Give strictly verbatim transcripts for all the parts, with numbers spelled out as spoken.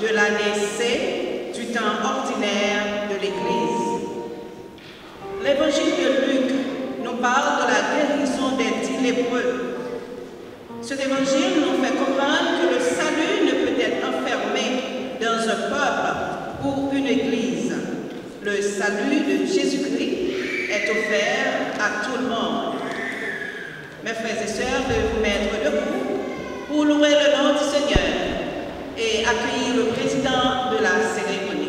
de l'année C du temps ordinaire de l'Église. L'évangile de Luc nous parle de la guérison des dix lépreux. Cet évangile nous fait comprendre que le salut ne peut être enfermé dans un peuple ou une église. Le salut de Jésus-Christ est offert à tout le monde. Mes frères et sœurs, de vous mettre debout pour louer le nom du Seigneur et accueillir le président de la cérémonie.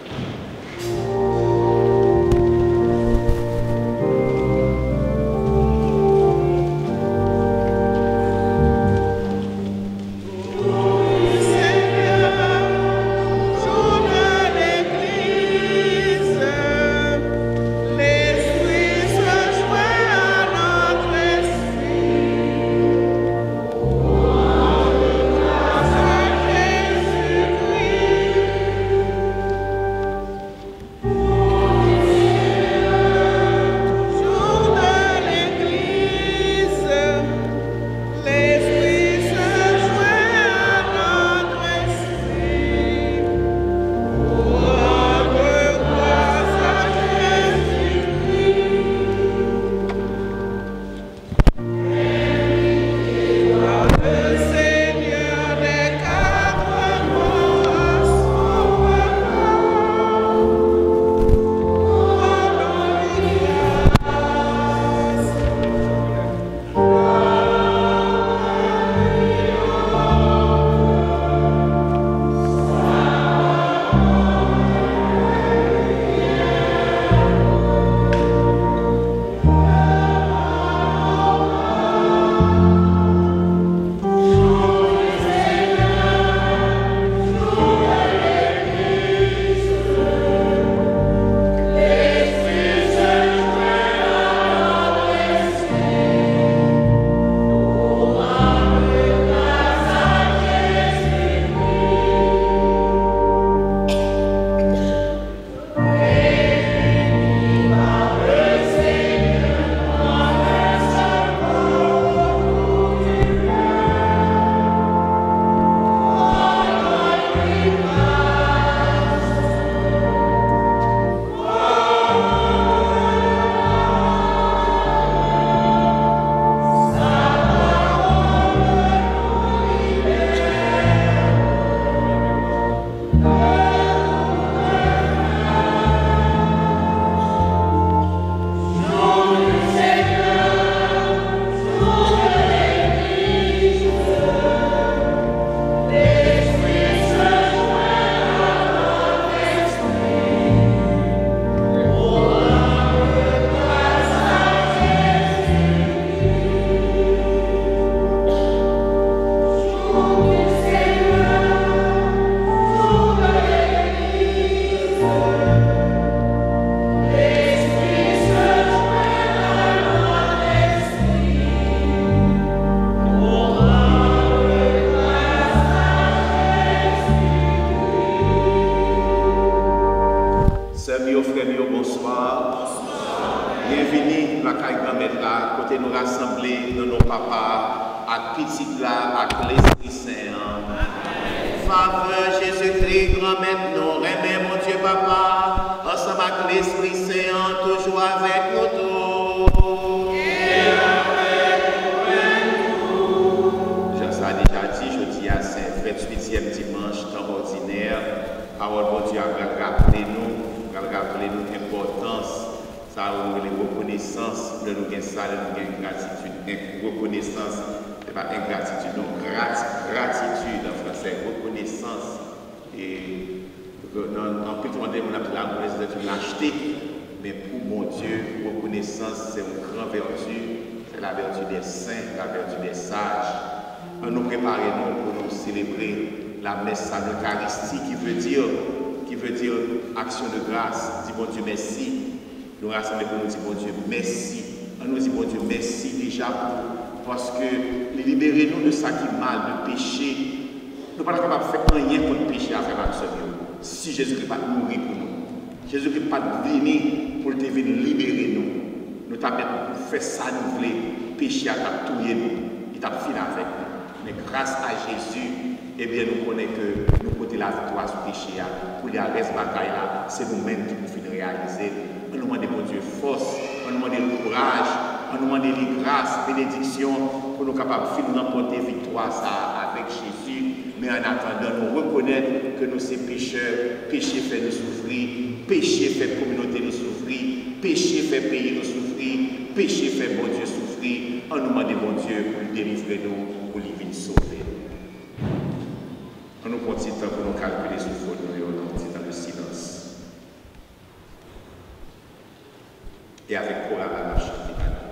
Action de grâce, dis bon Dieu merci. Nous rassemblons pour nous dire bon Dieu merci. On nous dit bon Dieu merci déjà pour, parce que libérez-nous de ça qui est mal, de péché. Nous ne sommes pas capables de faire rien pour le péché à faire action. Si Jésus-Christ n'a pas mourir pour nous, Jésus-Christ n'a pas venu pour te venir libérer nous. Nous t'avons fait ça, nous voulons péché à tuer nous. Il t'a fini avec nous. Mais grâce à Jésus, eh bien, nous connaissons que nous pouvons la victoire sur le péché, pour les reste bataille là, c'est nous-mêmes qui pouvons réaliser. On nous demande bon Dieu force, on nous demande courage, on nous demande les grâces, bénédictions, pour nous capables de remporter victoire ça avec Jésus. Mais en attendant, nous reconnaître que nous sommes pécheurs, péché fait nous souffrir, péché fait la communauté nous souffrir, péché fait pays nous souffrir, péché fait bon Dieu souffrir. On nous demande bon Dieu pour délivrer nous, pour lui venir sauver. On nous continue pour nous calculer sur le nous et dans le silence. Et avec courage à la chanter.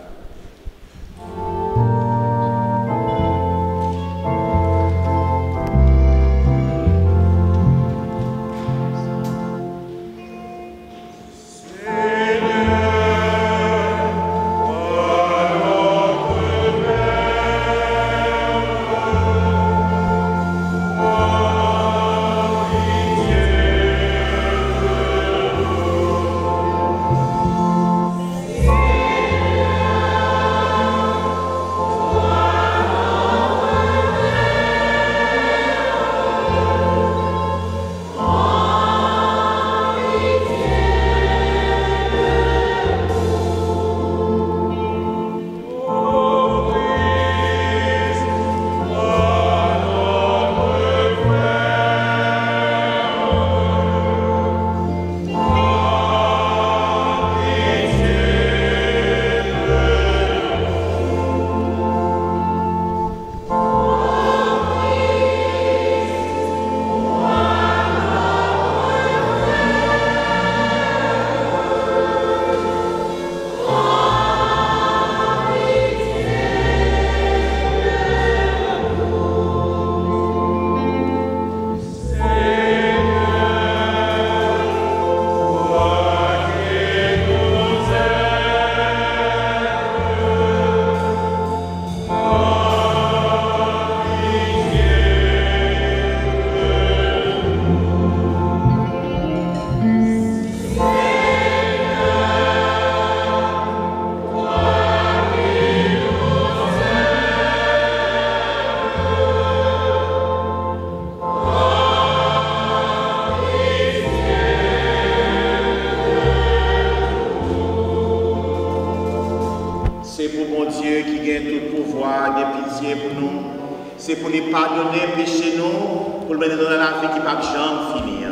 C'est pour nous pardonner péché nous, pour le mettre dans la vie qui ne va jamais finir.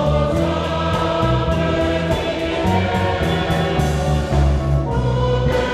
Amen.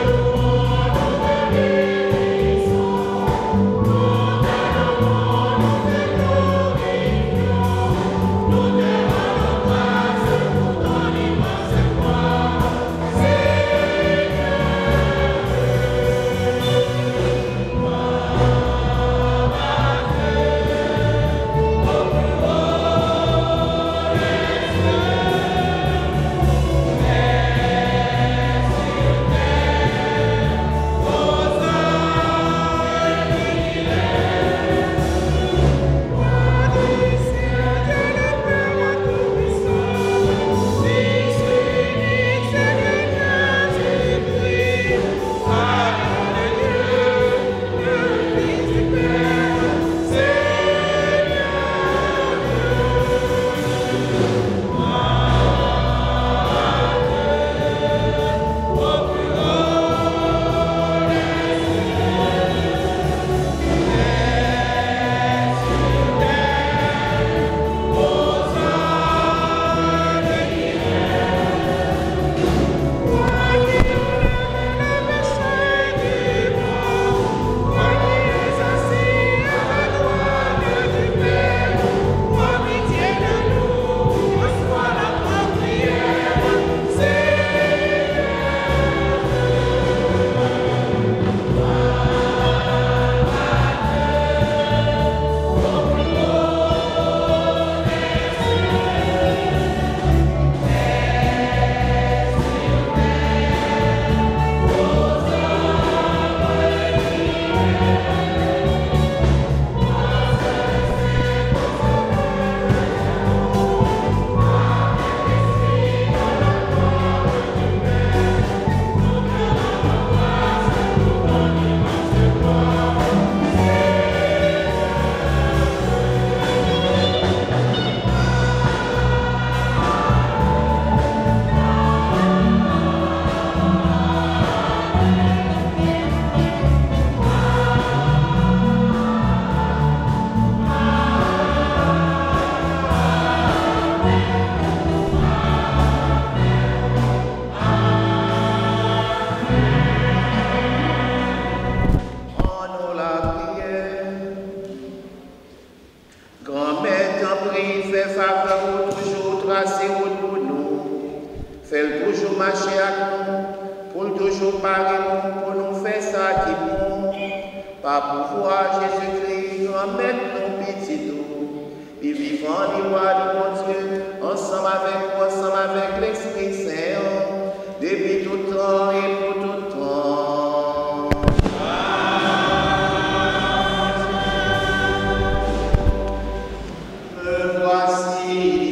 toujours pareil pour nous faire ça qui est bon. Par pouvoir Jésus-Christ, grand maître, nos petits nous. Et vivant les rois du bon Dieu, ensemble avec vous, ensemble avec l'Esprit Saint, depuis tout temps et pour tout temps. Me voici.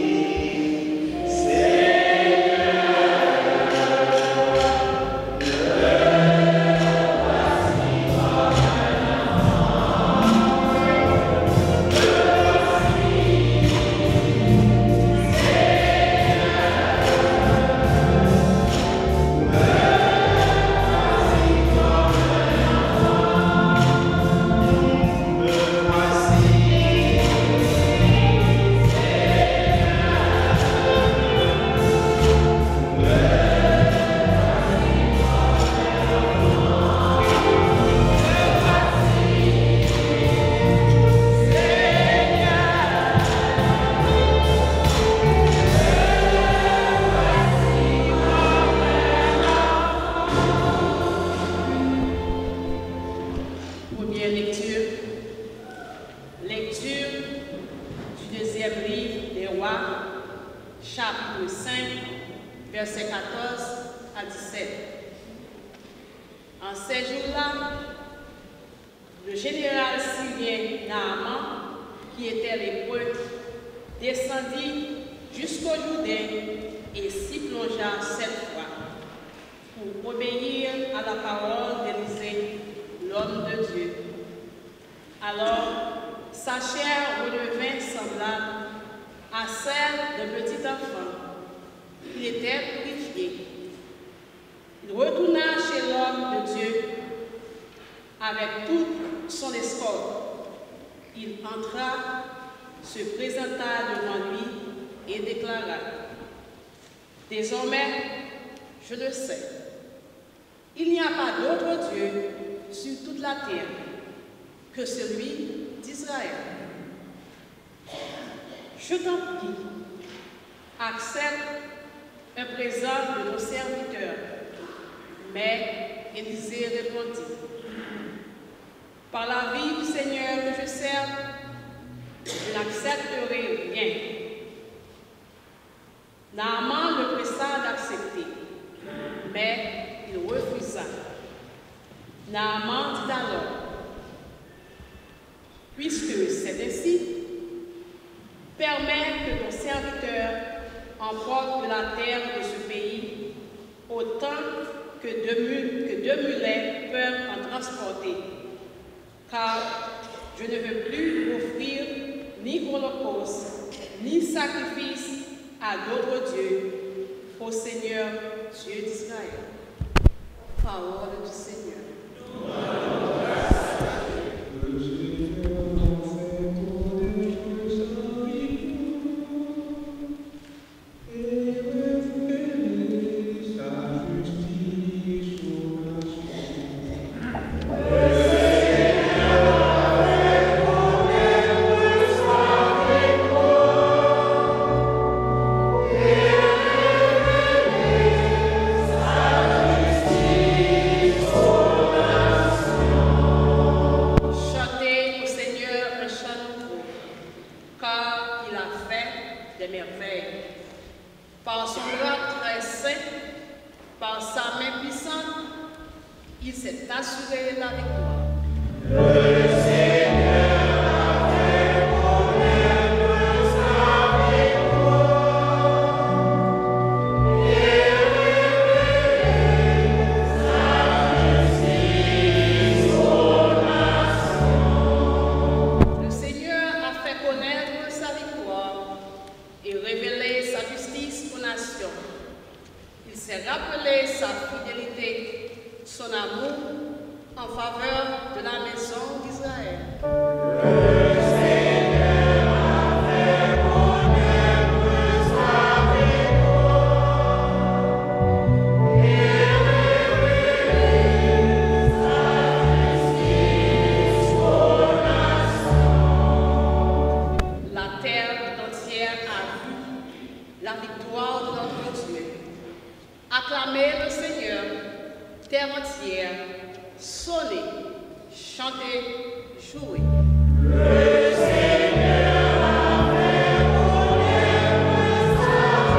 Acclamez le Seigneur, terre entière, sonnez, chantez, jouez. Le Seigneur a fait connaître sa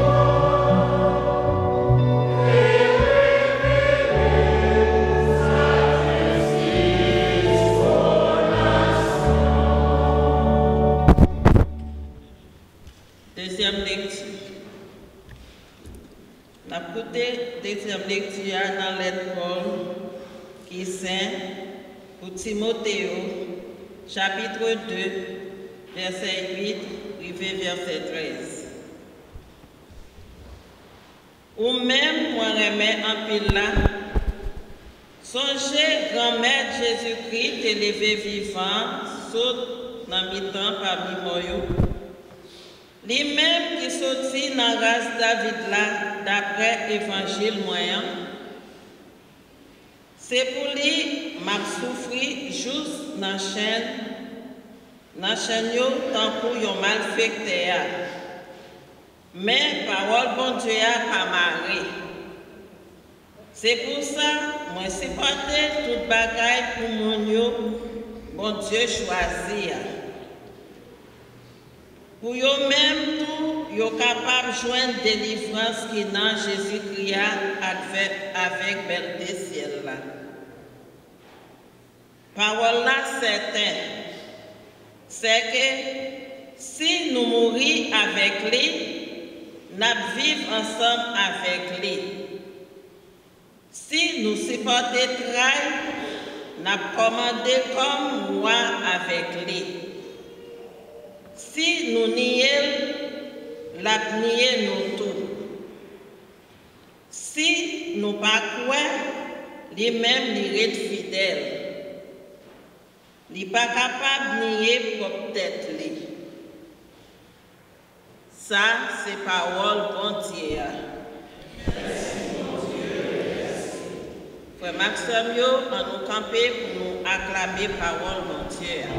victoire et révélé sa justice aux nations. Deuxième lecture. La deuxième lecture dans l'être Paul qui est saint pour Timothée, chapitre deux, verset huit, privé verset treize. Ou même, moi, remets en pile là, songez, grand-mère Jésus-Christ, élevé vivant, saute dans mi-temps parmi moi. Lui-même qui sortit dans la race David là, d'après l'évangile moyen, c'est pour lui m'a souffri juste dans la chaîne, dans la chaîne tant pour yon malfecté. Mais parole bon Dieu a pas marré. C'est pour ça, moi supporter toute bagaille pour mon yo, bon Dieu choisi. Pour eux-mêmes, tout, ils sont capables de joindre délivrance qui dans Jésus-Christ avec, avec belleté ciel là. Parole là, certain, c'est que si nous mourons avec lui, nous vivons ensemble avec lui. Si nous supportons travail, nous commandons comme roi avec lui. Si nous nions, la nier nous tout. Si nous ne pas quoi, lui-même lui est fidèle. Il n'est pas capable de nier pour tête lui. Ça, c'est parole bon Dieu. Merci, bon Dieu. Frère Maxime, on nous camper pour nous acclamer parole bon Dieu.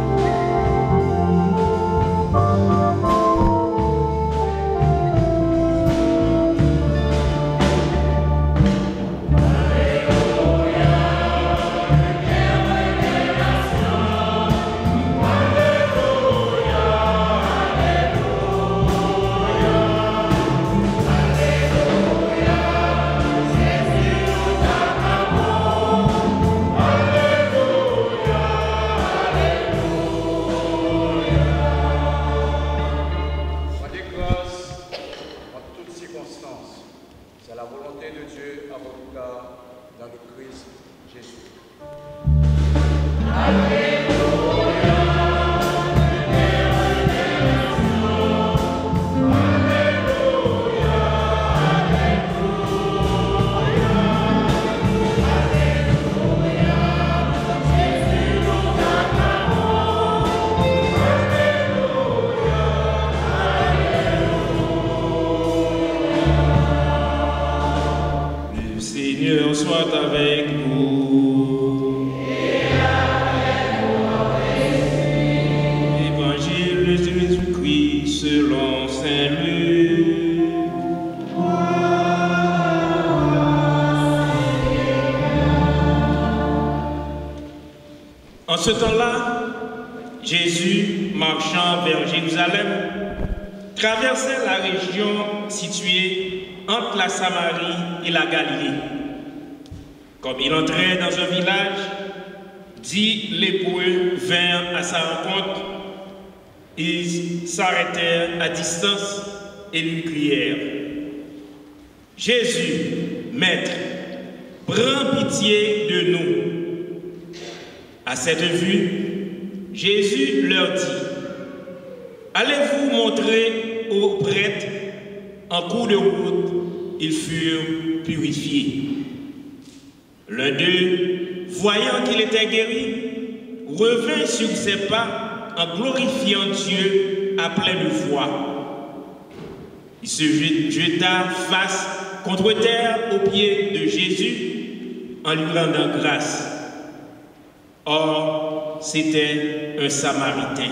En ce temps-là, Jésus, marchant vers Jérusalem, traversait la région située entre la Samarie et la Galilée. Comme il entrait dans un village, dix lépreux vinrent à sa rencontre. Ils s'arrêtèrent à distance et lui crièrent: Jésus, Maître, prends pitié de nous. À cette vue, Jésus leur dit: allez-vous montrer aux prêtres? En cours de route, ils furent purifiés. L'un d'eux, voyant qu'il était guéri, revint sur ses pas en glorifiant Dieu à pleine voix. Il se jeta face contre terre aux pieds de Jésus en lui rendant grâce. Or, c'était un Samaritain.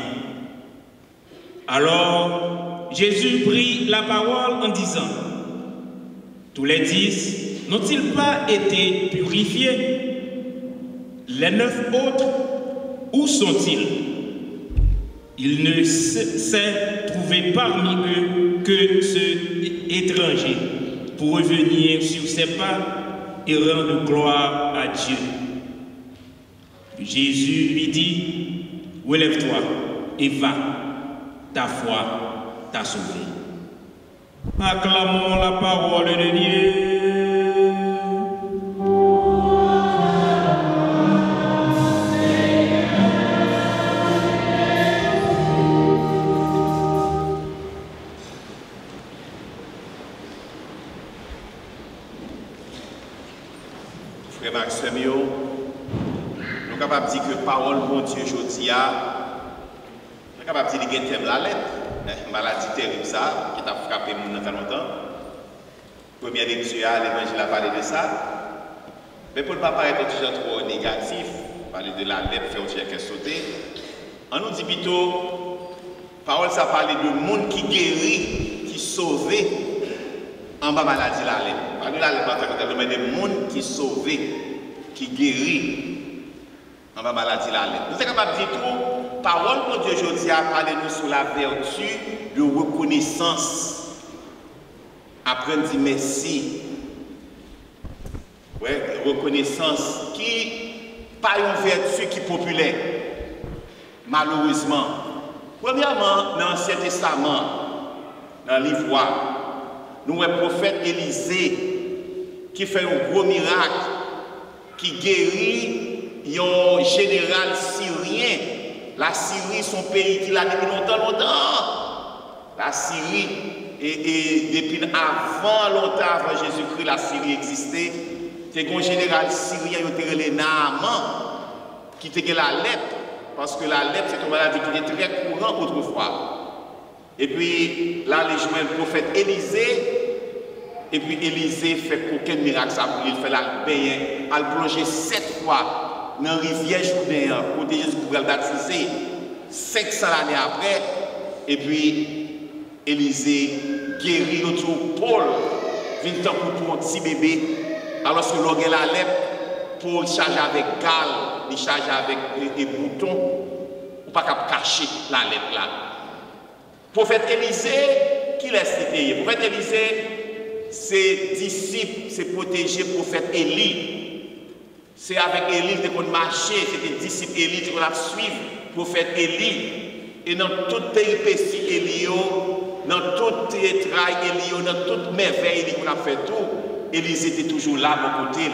Alors, Jésus prit la parole en disant: tous les dix n'ont-ils pas été purifiés? Les neuf autres, où sont-ils? Il ne s'est trouvé parmi eux que ce étranger pour revenir sur ses pas et rendre gloire à Dieu. Jésus lui dit, relève-toi et va, ta foi t'a sauvé. Acclamons la parole de Dieu. Frère Maxime, nous sommes capables de dire que parole bon Dieu aujourd'hui, nous sommes capables de dire qu'il y a un thème la lettre. Maladie terrible ça, qui t'a frappé mon dans longtemps. Première lecture, l'évangile a parlé de ça. Mais pour ne pas paraître toujours trop négatif, parler de la lettre, faire autre chose sauter. On nous dit plutôt, parole ça parle de monde qui guérit, qui sauve en bas maladie la lettre. Pas de la lettre, mais de monde qui sauve, qui guérit en bas maladie la lettre. Nous sommes capables de dire tout, parole pour Dieu aujourd'hui a parlé nous sur la vertu de reconnaissance. Apprendre à dire merci. Ouais, reconnaissance qui pas une vertu qui est populaire. Malheureusement. Premièrement, dans l'Ancien Testament, dans l'Ivoire, nous avons le prophète Élisée qui fait un gros miracle, qui guérit un général syrien. La Syrie, son pays qui l'a depuis longtemps, longtemps. La Syrie, et, et depuis avant, longtemps avant Jésus-Christ, la Syrie existait. C'est un général syrien qui était le Naaman, qui était la lèpre, parce que la lèpre, c'est une maladie qui était très courante autrefois. Et puis, là, les joints le prophète Élisée, et puis Élisée fait aucun miracle, ça pour lui, il fait la baigner, elle plonger sept fois dans la rivière Jourdain, côté Jésus pour le baptiser, cinq cents années après, et puis Élisée guérit notre Paul, vient temps pour un petit bébé, alors que l'on a la lèpre, Paul charge avec gale, il charge avec des boutons, pour pas cacher la lèpre là. Prophète Élisée, qui laisse citer? Prophète Élisée, ses disciples, c'est protégé prophète Élie. C'est avec Élie qu'on marchait, c'était disciple Élie qu'on a suivi, prophète Élie. Et dans toute péripétie Élie, dans toute travail Élie, dans toute merveille Élie qu'on a fait tout, Élie était toujours là à côté.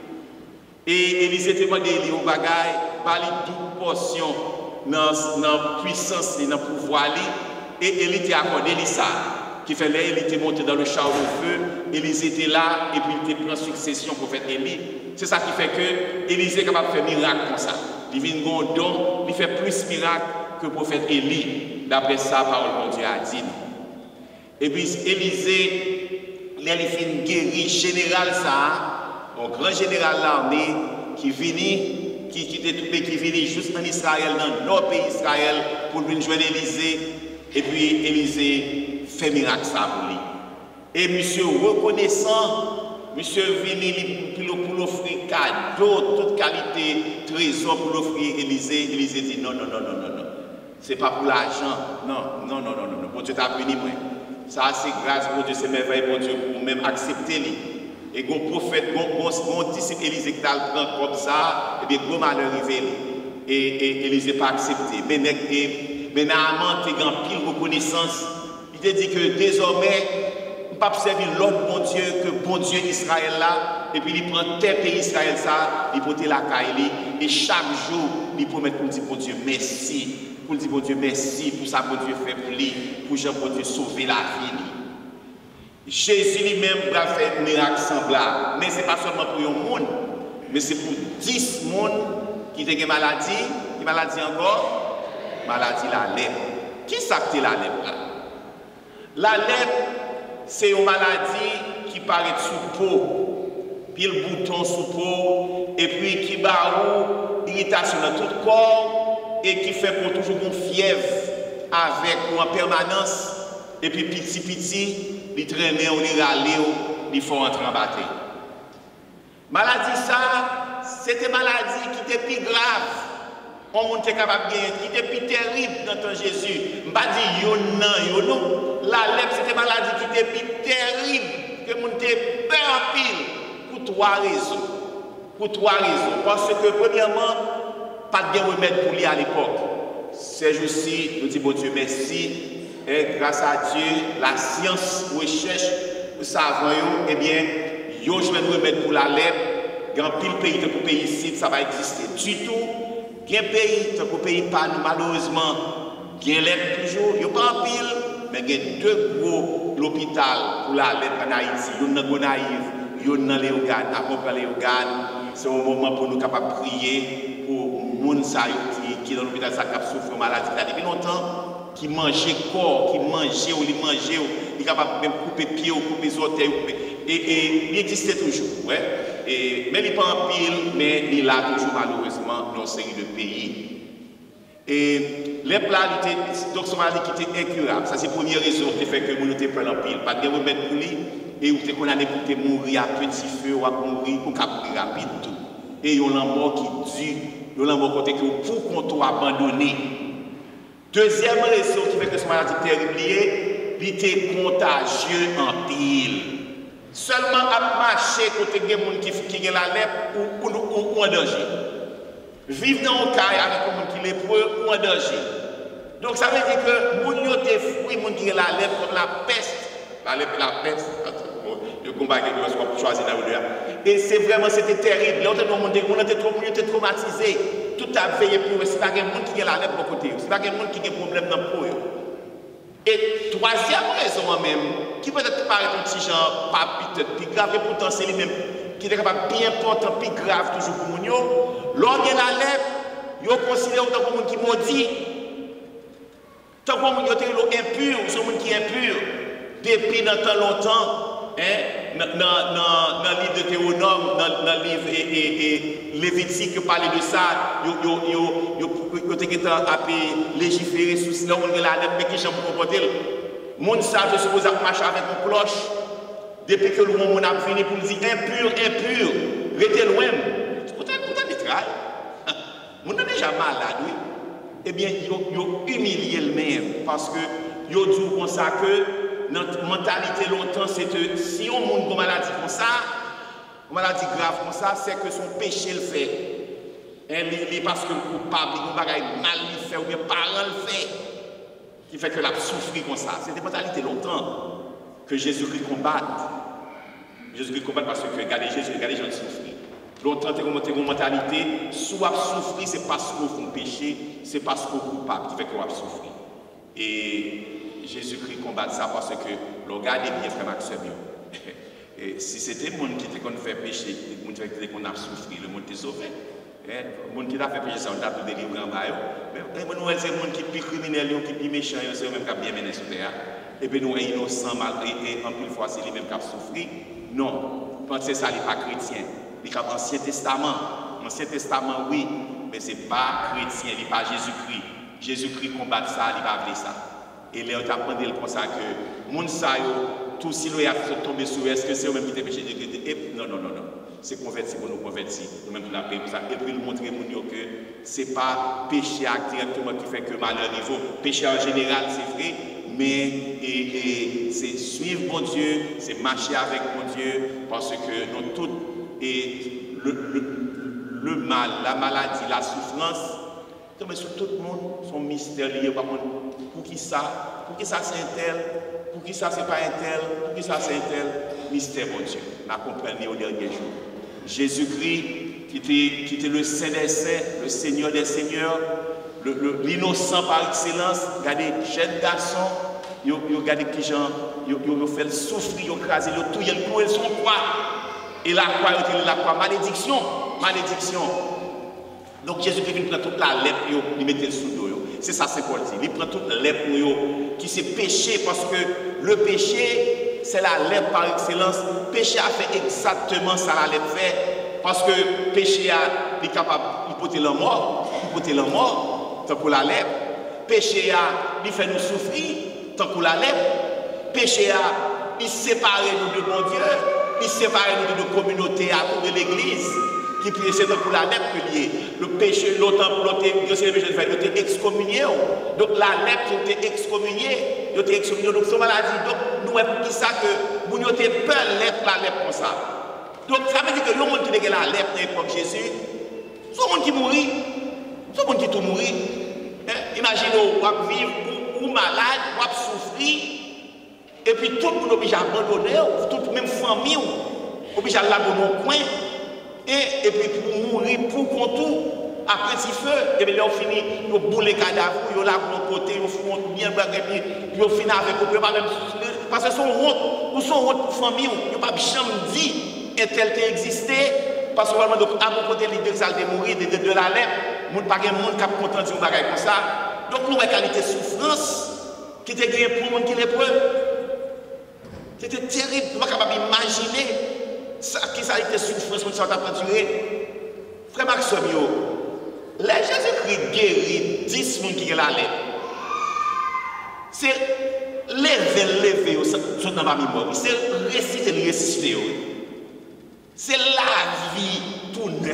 Et Élie était demandé Élie au bagaille, par les douze portions dans la puissance et dans le pouvoir. Et Élie était accordé ça. Qui fait là, il était monté dans le char de feu, Élie était là, et puis il était pris en succession prophète Élie. C'est ça qui fait que Élisée est capable de faire miracle comme ça. Il vient de don, il fait plus miracle que le prophète Élie. D'après ça, parole de Dieu a dit. Et puis Élisée, il fait une guérie générale ça, un grand général de l'armée qui vient, qui quitte tout pays, qui vient juste en Israël, dans notre pays Israël, pour venir joindre Élisée. Et puis Élisée fait miracle ça pour lui. Et monsieur reconnaissant, monsieur venu pour l'offrir cadeau, toute qualité, trésor pour l'offrir Élisée. Élisée dit non, non, non, non, non, non. Ce n'est pas pour l'argent. Non, non, non, non, non, non. Bon Dieu t'a puni, moi. Ça, c'est grâce pour Dieu, c'est merveille pour Dieu pour même accepter lui. Et bon prophète, bon, bon, bon disciple Élisée qui t'a le prend comme ça, et bien gros malheur arrivé. Et, et Élisée pas accepté. Mais Naaman, tu as une pile reconnaissance. Il te dit que désormais, on ne peut pas servir l'autre bon Dieu que bon Dieu Israël là. Et puis il prend tel pays Israël ça, il porte la caille. Et chaque jour, il promet pour dire bon Dieu merci. Pour dire bon Dieu merci pour ça que bon Dieu fait pour lui, pour Jean bon Dieu sauver la vie. Jésus lui-même va faire un miracle semblable. Mais ce n'est pas seulement pour un monde, mais c'est pour dix personnes qui ont une maladie. Une maladie encore? Maladie la lèpre. Qui s'appelle la lèpre là? La lèpre, c'est une maladie qui paraît sous peau, puis le bouton sous peau, et puis qui barre irritation dans tout le corps, et qui fait pour toujours une fièvre avec ou en permanence, et puis petit petit, il traîne, il râle, il faut entrer en bataille. c'était une maladie qui était plus grave. On monde était capable de gagner, qui était plus terrible dans le temps de Jésus. Je ne vais pas dire yo non, yo non. La lèpre, c'était une maladie qui était plus terrible, que le monde était peur en pile, pour trois raisons. Pour trois raisons. Parce que, premièrement, pas de remède pour lui à l'époque. C'est juste si nous disons, bon Dieu, merci. Et grâce à Dieu, la science recherche, le savant, eh bien, yo je vais remède pour la lèpre. Dans pile pays, dans le pays ici, ça va exister du tout. Il y a un pays, dans le pays pas malheureusement, il y a lèpre toujours, il n'y a pas en pile, mais il y a deux gros hôpitaux pour la lèpre en Haïti. Il y a un Gonaïve, il y a un Léogane, à Montpellier Léogane. C'est un moment pour nous capables de prier pour les gens qui sont dans l'hôpital, qui souffrent de maladie depuis longtemps, qui mangent corps, qui mangent ou qui mangent, qui sont capables de même couper pieds ou couper les orteils. Et, et il existait toujours. Ouais. Et, mais il n'est pas en pile, mais il est là toujours malheureusement dans une série de pays. Et les plats, donc son maladie qui était incurable. Ça c'est la première raison qui fait que nous n'étions pas en pile. Pas de remède pour lui. Et vous êtes condamné pour te mourir à petit feu ou à mourir pour mourir rapide tout. Et il y a un mort qui dure, il y a un mort côté que pour qu'on soit abandonné. Deuxième raison qui fait que ce maladie terrible, il était contagieux en pile. Seulement à marcher côté des gens qui ont la lèpre ou, ou, ou, ou en danger. Vivre dans un cas avec les gens qui sont lépreux ou en danger. Donc ça veut dire que les gens qui ont fruits, la lèpre comme la peste. La lèpre et la peste. Le combat que nous avons choisi dans le et c'est vraiment, c'était terrible. L'autre, on était trop traumatisé. Tout a veillé pour eux. Ce n'est pas quelqu'un qui a la lèpre de côté. Ce n'est pas quelqu'un qui a un problème dans le peau. Et troisième raison même, qui peut-être paraître un petit genre, pas peut-être plus grave, et pourtant c'est lui-même qui est capable bien important, plus grave toujours pour nous. Lorsqu'il y a la lèpre, ils considèrent autant comme un qui maudit. Tant que nous sommes impurs, nous sommes qui impurs. Depuis dans tant longtemps, hein, dans, dans, dans, dans le livre de Théonome, dans, dans le livre et, et, et Lévitique, qui parlait de ça, ils ont appelé légiférer sous cela, on a la lettre, mais qui j'aime comporter. Le monde savent, je suppose, marcher avec une cloche. Depuis que le monde a fini pour nous dire impur, impur, restez loin. Pourtant, il travaille. On est déjà malade, oui. Eh bien, ils ont humilié le même, parce que ils ont dit comme ça que notre mentalité longtemps, c'est que si on a une maladie comme ça, une maladie grave comme ça, c'est que son péché le fait. Et parce que le coupable, il a mal le fait, ou bien parent le fait, qui fait que la souffrir comme ça. C'est une mentalité longtemps que Jésus-Christ combat. Jésus-Christ combat parce que, regardez Jésus, regardez les gens souffrir. Longtemps, tu as une mentalité, soit souffrir, c'est parce qu'on fait un péché, c'est parce qu'on est coupable qui fait qu'on va souffrir. Et Jésus-Christ combat ça parce que, regardez bien, frère Maxime, si c'était le monde qui était qu'on fait péché, le monde qui était qu'on a souffert, le monde était sauvé. Le monde qui a fait péché, ça on a tout délivré en bas. Mais nous, c'est le monde qui est plus criminel, qui est plus méchant, c'est le même qui a bien mené sur terre. Et puis nous, innocents, malgré, et en plus fois, c'est les mêmes qui ont souffert. Non, pensez ça, il n'est pas chrétien. Il est comme l'Ancien Testament. L'Ancien Testament, oui, mais ce n'est pas chrétien, il n'est pas Jésus-Christ. Jésus-Christ combat ça, il va appeler ça. Et là, on a appris comme ça que moun sa yo, tout si l'on a tombé sur est-ce que c'est eux-mêmes qui étaient péchés de Christ? Non, non, non, non. C'est converti pour nous convertir. Nous-mêmes, nous l'avons ça. Et puis, nous montrer que ce n'est pas péché directement qui fait que malheur arrive. Péché en général, c'est vrai, mais c'est suivre mon Dieu, c'est marcher avec mon Dieu, parce que nous tous, et le, le, le mal, la maladie, la souffrance, mais sur tout le monde, sont mystérieux. Pour qui ça? Pour qui ça c'est un tel? Pour qui ça c'est pas un tel? Pour qui ça c'est un tel? Mystère, mon Dieu. On a compris au dernier jour. Jésus-Christ, qui était, qui était le Saint des Saints, le Seigneur des Seigneurs, l'innocent par excellence. Regardez, jeunes garçons, ils regardez qui gens, ils ont fait le souffrir, ils ont crasé, ils ont tout, ils ont cloué son croix. Et la croix, ils ont la croix. Malédiction, malédiction. Donc Jésus-Christ il prend toute la lèpre, il met le sous dos. C'est ça, c'est quoi? Il prend toute la lèpre qui c'est péché, parce que le péché, c'est la lèpre par excellence. Le péché a fait exactement ça, la lèpre fait. Parce que le péché a, est capable de porter la mort, de porter la mort, tant que la lèpre. Le péché a, il fait nous souffrir, tant que la lèpre. Le péché a, il sépare nous de mon Dieu, il sépare nous de nos communautés à cause de l'église. qui c'est pour la lèpre liée. Le péché, l'autre, l'autre, c'est le péché de faire, il était excommunié. Donc la lèpre était excommuniée. Il était excommunié. Donc c'est une maladie. Donc nous avons dit ça que nous avons peur de lèpre, la lèpre comme ça. Donc ça veut dire que le monde qui a la lèpre dans l'époque de Jésus, c'est un monde qui mourit. C'est un monde qui tout mourit. Imaginez, vous allez vivre ou malade, vous allez souffrir. Et puis tout le monde est obligé à abandonner, toute même famille, obligé à l'abandonner au coin. Et, et puis pour mourir, pour qu'on tout, après petit feu, et bien là on finit, on boule les cadavres, on lave de côté, on fout bien, et puis on finit avec eux, parce que son honte, ou son honte pour la famille, on ne peut pas jamais dire un tel qui existait, parce que à mon côté, l'idée que ça allait mourir de, de, de la lèpre, on ne peut pas monde qui a content de bagage comme ça. Donc nous avons qualité de souffrance qui était gagnée pour le monde qui l'épreuve. C'était terrible, on ne peut pas imaginer ça, qui ça a été souffrance, on s'en a peinturé. Frère Maxime, les Jésus-Christ guérit dix personnes qui ont la lèpre. C'est lever, lever, c'est dans ma mémoire. C'est réciter, réciter. C'est la vie tout neuf.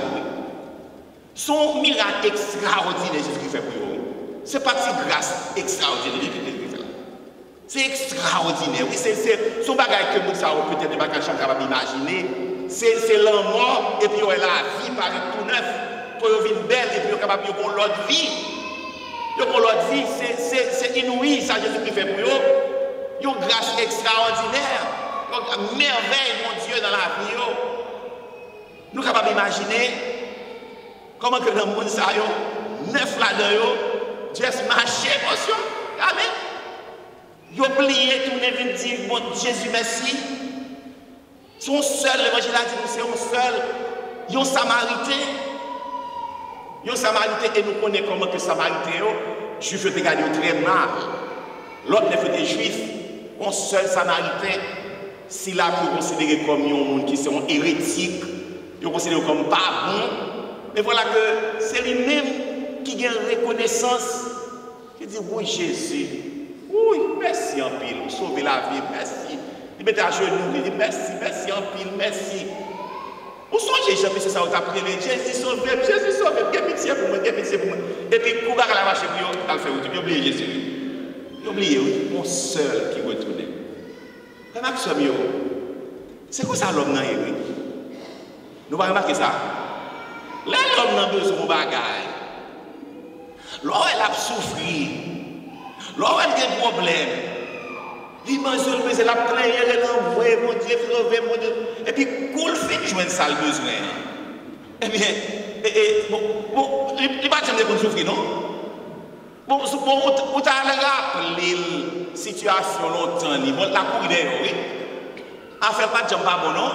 Son miracle extraordinaire, Jésus-Christ fait pour eux. Ce n'est pas une grâce extraordinaire que Jésus fait. C'est extraordinaire. Oui, c'est son bagage que nous savons peut-être pas capable d'imaginer. C'est l'homme mort et puis la vie par tout neuf. Pour vivre belle et puis capable de avoir l'autre vie. Donc l'autre vie, c'est inouï, ça Jésus-Christ fait pour eux. Une grâce extraordinaire. Donc, merveille, mon Dieu, dans la vie. Nous sommes capables d'imaginer comment que dans le monde, ça y neuf là-dedans, Dieu se marche, émotion. Amen. Ils ont oublié, tourner, venir dire, bon, Jésus, merci. Son seul, l'évangile a dit, c'est un seul, ils ont samaritain. Ils ont samaritain, et nous connaissons comment que samaritain, juif, ils ont gagné très mal. L'autre, les juifs, un seul samaritain. Si là, vous considérez comme un monde qui sont hérétiques, vous considérez comme pas bon, mais voilà que c'est lui-même qui a une reconnaissance, qui dit oui Jésus, oui, merci en pile, vous sauvez la vie, merci. Il met à genoux, il dit merci, merci en pile, merci. Vous songez jamais c'est ça, vous apprenez, Jésus sauve, Jésus sauve, quelle pitié pour moi, quelle pitié pour moi. Et puis, vous allez la marcher pour vous, vous allez faire, oubliez Jésus. Oubliez, oui, mon seul qui retourne. C'est quoi ça l'homme n'a pas? Nous allons remarquer ça. Là, l'homme n'a besoin de bagaille. L'homme a souffert. L'homme a des problèmes. Il m'a dit, il a plein, il a envoyé, mon Dieu, mon Dieu. Et puis, cool fait jouer ça le besoin. Eh bien, bon, il va jamais qu'on souffre, non? Bon, vous avez rappelé la situation longtemps, la couille oui. En fait, pas de jambes bon, non?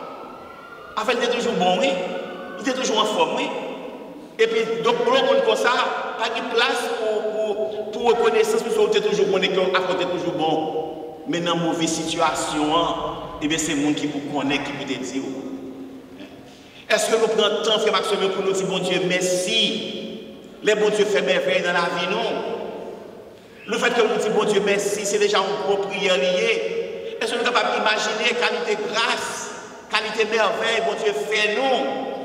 En fait, il était toujours bon, oui. Il était toujours en forme, oui. Et puis, donc, pour le monde comme ça, pas de place pour, pour, pour reconnaissance, parce qu'il était toujours bon et qu'il était toujours bon. Mais dans une mauvaise situation, eh bien, c'est le monde qui vous connaît, qui vous dit. Est-ce que nous prenons le temps, frère Maxime, pour nous dire, bon Dieu, merci? Les bons Dieu fait merveille dans la vie, non? Le fait que nous disons, bon Dieu, merci, c'est déjà une gros prière liée. Est-ce que nous sommes capables d'imaginer qualité grâce, qualité merveille, bon Dieu fait, non?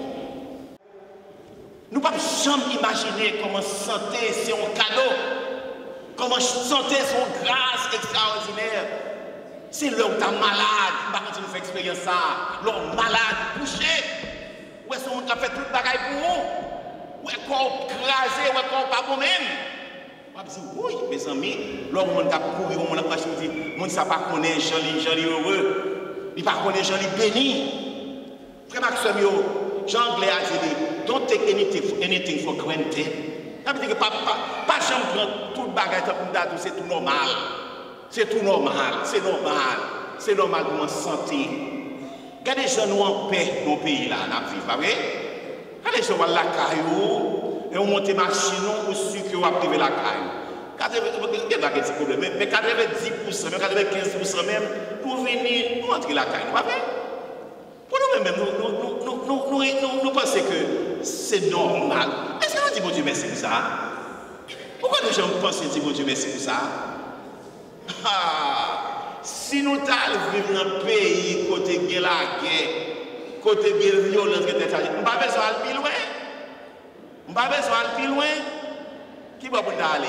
Nous ne pouvons jamais imaginer comment santé, c'est un cadeau. Comment santé, c'est une grâce extraordinaire. C'est l'homme qui est malade, par contre, nous faisons expérience ça. L'homme malade, couché. Où est-ce qu'on a fait tout le bagaille pour vous? Ou est-ce qu'on crasé, ou est-ce qu'on pas pour même? On va dire, oui, mes amis, l'homme qui a couru, on a pas dit, on ne sait pas qu'on est joli, joli heureux. Il ne sait pas qu'on est joli béni. Frère Maxime, Jean-Anglais a dit, don't take anything, anything for granted. Ça veut dire que pas pas jamais prendre tout le bagage pour c'est tout normal. C'est tout normal, c'est normal. C'est normal pour ma santé. Regardez les gens en paix dans le pays là, dans le pays, pas vrai? Quand les gens vont la caillou, et on monte machine, on suit que on va priver la caillou. Il y a des problèmes, mais quatre-vingt-dix pour cent, même quatre-vingt-quinze pour cent même, pour venir, pour entrer la caillou, pas vrai? Pour nous-mêmes, nous, nous, nous, nous, nous, nous, nous pensons que c'est normal. Est-ce que nous disons, bon Dieu, merci pour ça? Pourquoi les gens pensent que bon Dieu, merci pour ça? Ah, si nous allons vivre dans un pays côté de la guerre, côté de violence qui était chargée. On n'a pas besoin d'aller plus loin. On n'a pas besoin d'aller plus loin. Qui va pour aller?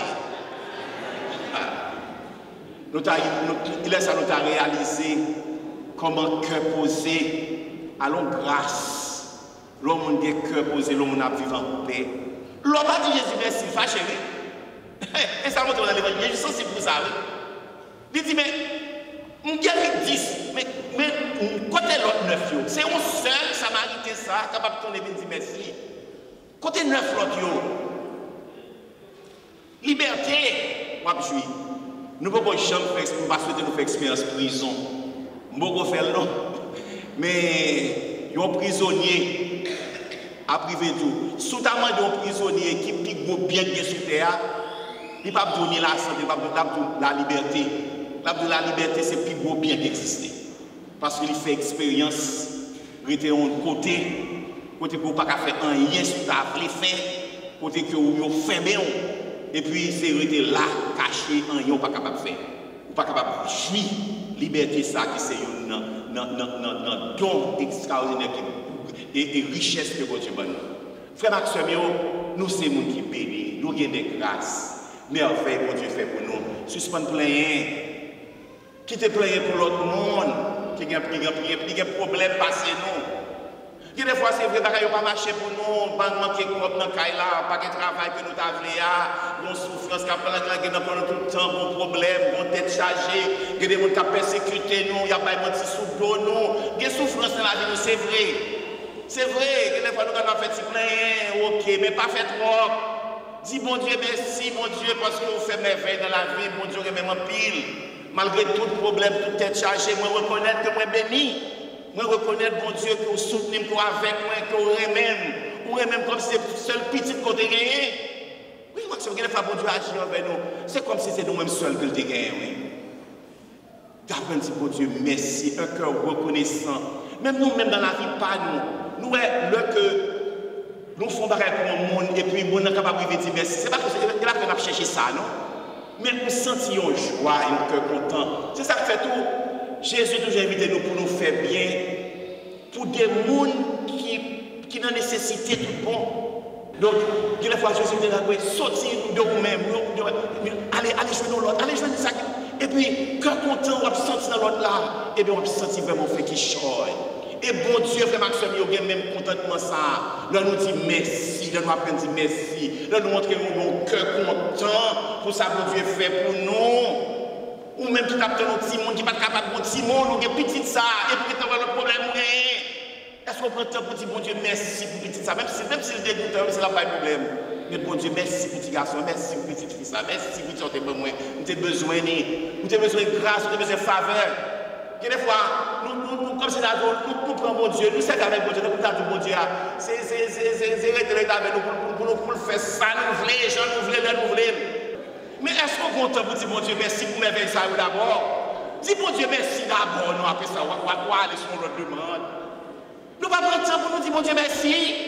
Nous il est ça nous a réalisé comment cœur posé, allons grâce. L'homme qui cœur posé, l'homme a vivre en paix. L'homme a dit Jésus merci, fâché. Et ça montre dans l'évangile, je suis sensible pour ça. Il dit, mais, on guérit dix, mais, mais, côté l'autre neuf, c'est un seul samaritain ça, capable de tourner et dire merci. Côté neuf, l'autre, liberté, moi, je suis. Nous ne pouvons pas souhaiter nous faire expérience prison. Nous ne pouvons pas faire non. Mais, un prisonnier, à privé tout, soudainement, un prisonnier qui pique bien bien sur terre, il ne peut pas donner la santé, il ne peut pas donner la liberté. De la liberté, c'est plus beau bien d'exister. Parce qu'il fait expérience, il était en côté, côté pour ne pas faire un lien sur ta vraie fait, côté que vous fait bien. Et puis, c'est rester là, caché, un lien, pas capable de faire. Ou pas capable de jouir. Liberté, ça, qui c'est un don extraordinaire et richesse que Dieu donne. Frère Maxime, nous, c'est nous qui bénissons, nous avons des grâces. Merveille que Dieu fait pour nous. Suspend plein. Qui te plaît pour l'autre monde, qui a des problèmes passés nous. Qui des fois c'est vrai que ça n'a pas marché pour nous, pas manquer de corps dans le là, pas de travail que nous avons fait, nos souffrances qui ont pendant tout le temps, nos problèmes, nos têtes chargées, il y a des gens qui ont persécuté nous, il y a pas de gens qui souffrent nous, il y a des souffrances dans la vie, c'est vrai. C'est vrai, que des fois nous avons fait plein, ok, mais pas fait trop. Dis bon Dieu merci, mon Dieu, parce que vous faites merveille dans la vie, mon Dieu, même en pile. Malgré tout problème, toute tête chargée, moi reconnaître que moi béni. Moi reconnaître, bon Dieu, que vous soutenez moi avec moi, que vous aimez, ou même comme si c'est le seul petit côté gagné. Oui, moi, si vous avez fait bon Dieu agir envers nous, c'est comme si c'est nous-mêmes seuls que le gagné. Oui. D'apprendre, bon Dieu, merci, un cœur reconnaissant. Même nous-mêmes dans la vie, pas nous. Nous, le que nous faisons pareil pour le monde, et puis nous sommes capables de dire merci. C'est pas que c'est là qu'on a cherché ça, non? Mais nous sentons joie et un cœur content. C'est ça qui fait tout. Jésus nous a invité nous pour nous faire bien, pour des gens qui, qui ont nécessité tout bon. Donc, des fois, Jésus nous a dit, sortir de vous-même, allez, allez jouer dans l'autre, allez jouer dans ça. Et puis, quand content, on va sentir dans l'autre là, et bien on va sentir vraiment fait qui choye. Et bon Dieu, frère Maxime, il y a même contentement ça. Là, nous dit merci, là, nous apprenons dire merci. Là, nous montrons que nous avons un cœur content pour ça que bon Dieu fait pour nous. Ou même qui tape dans notre petit monde, qui n'est pas capable de petit monde, ou qui est petit ça, et puis qui a le problème. Est-ce qu'on prend le temps pour dire bon Dieu merci pour petit ça, même si, même si le dégoûtant, même si là, pas de problème. Mais bon Dieu, merci petit garçon, merci pour petit fils, merci pour sortir de moi. Nous avons besoin de, nous avons besoin de grâce, nous avons besoin de faveur. Et des fois, nous, nous, nous comme c'est là, nous, nous prenons mon Dieu, nous sommes avec mon Dieu, nous sommes mon Dieu, c'est réglé avec nous pour nous faire ça, nous voulons, les gens nous voulons, nous voulons. Mais est-ce qu'on est content pour dire mon Dieu merci pour merveille ça d'abord? Dis mon Dieu merci d'abord, nous après ça, on va aller sur notre demande. Nous ne pouvons pas prendre temps pour nous dire mon Dieu merci.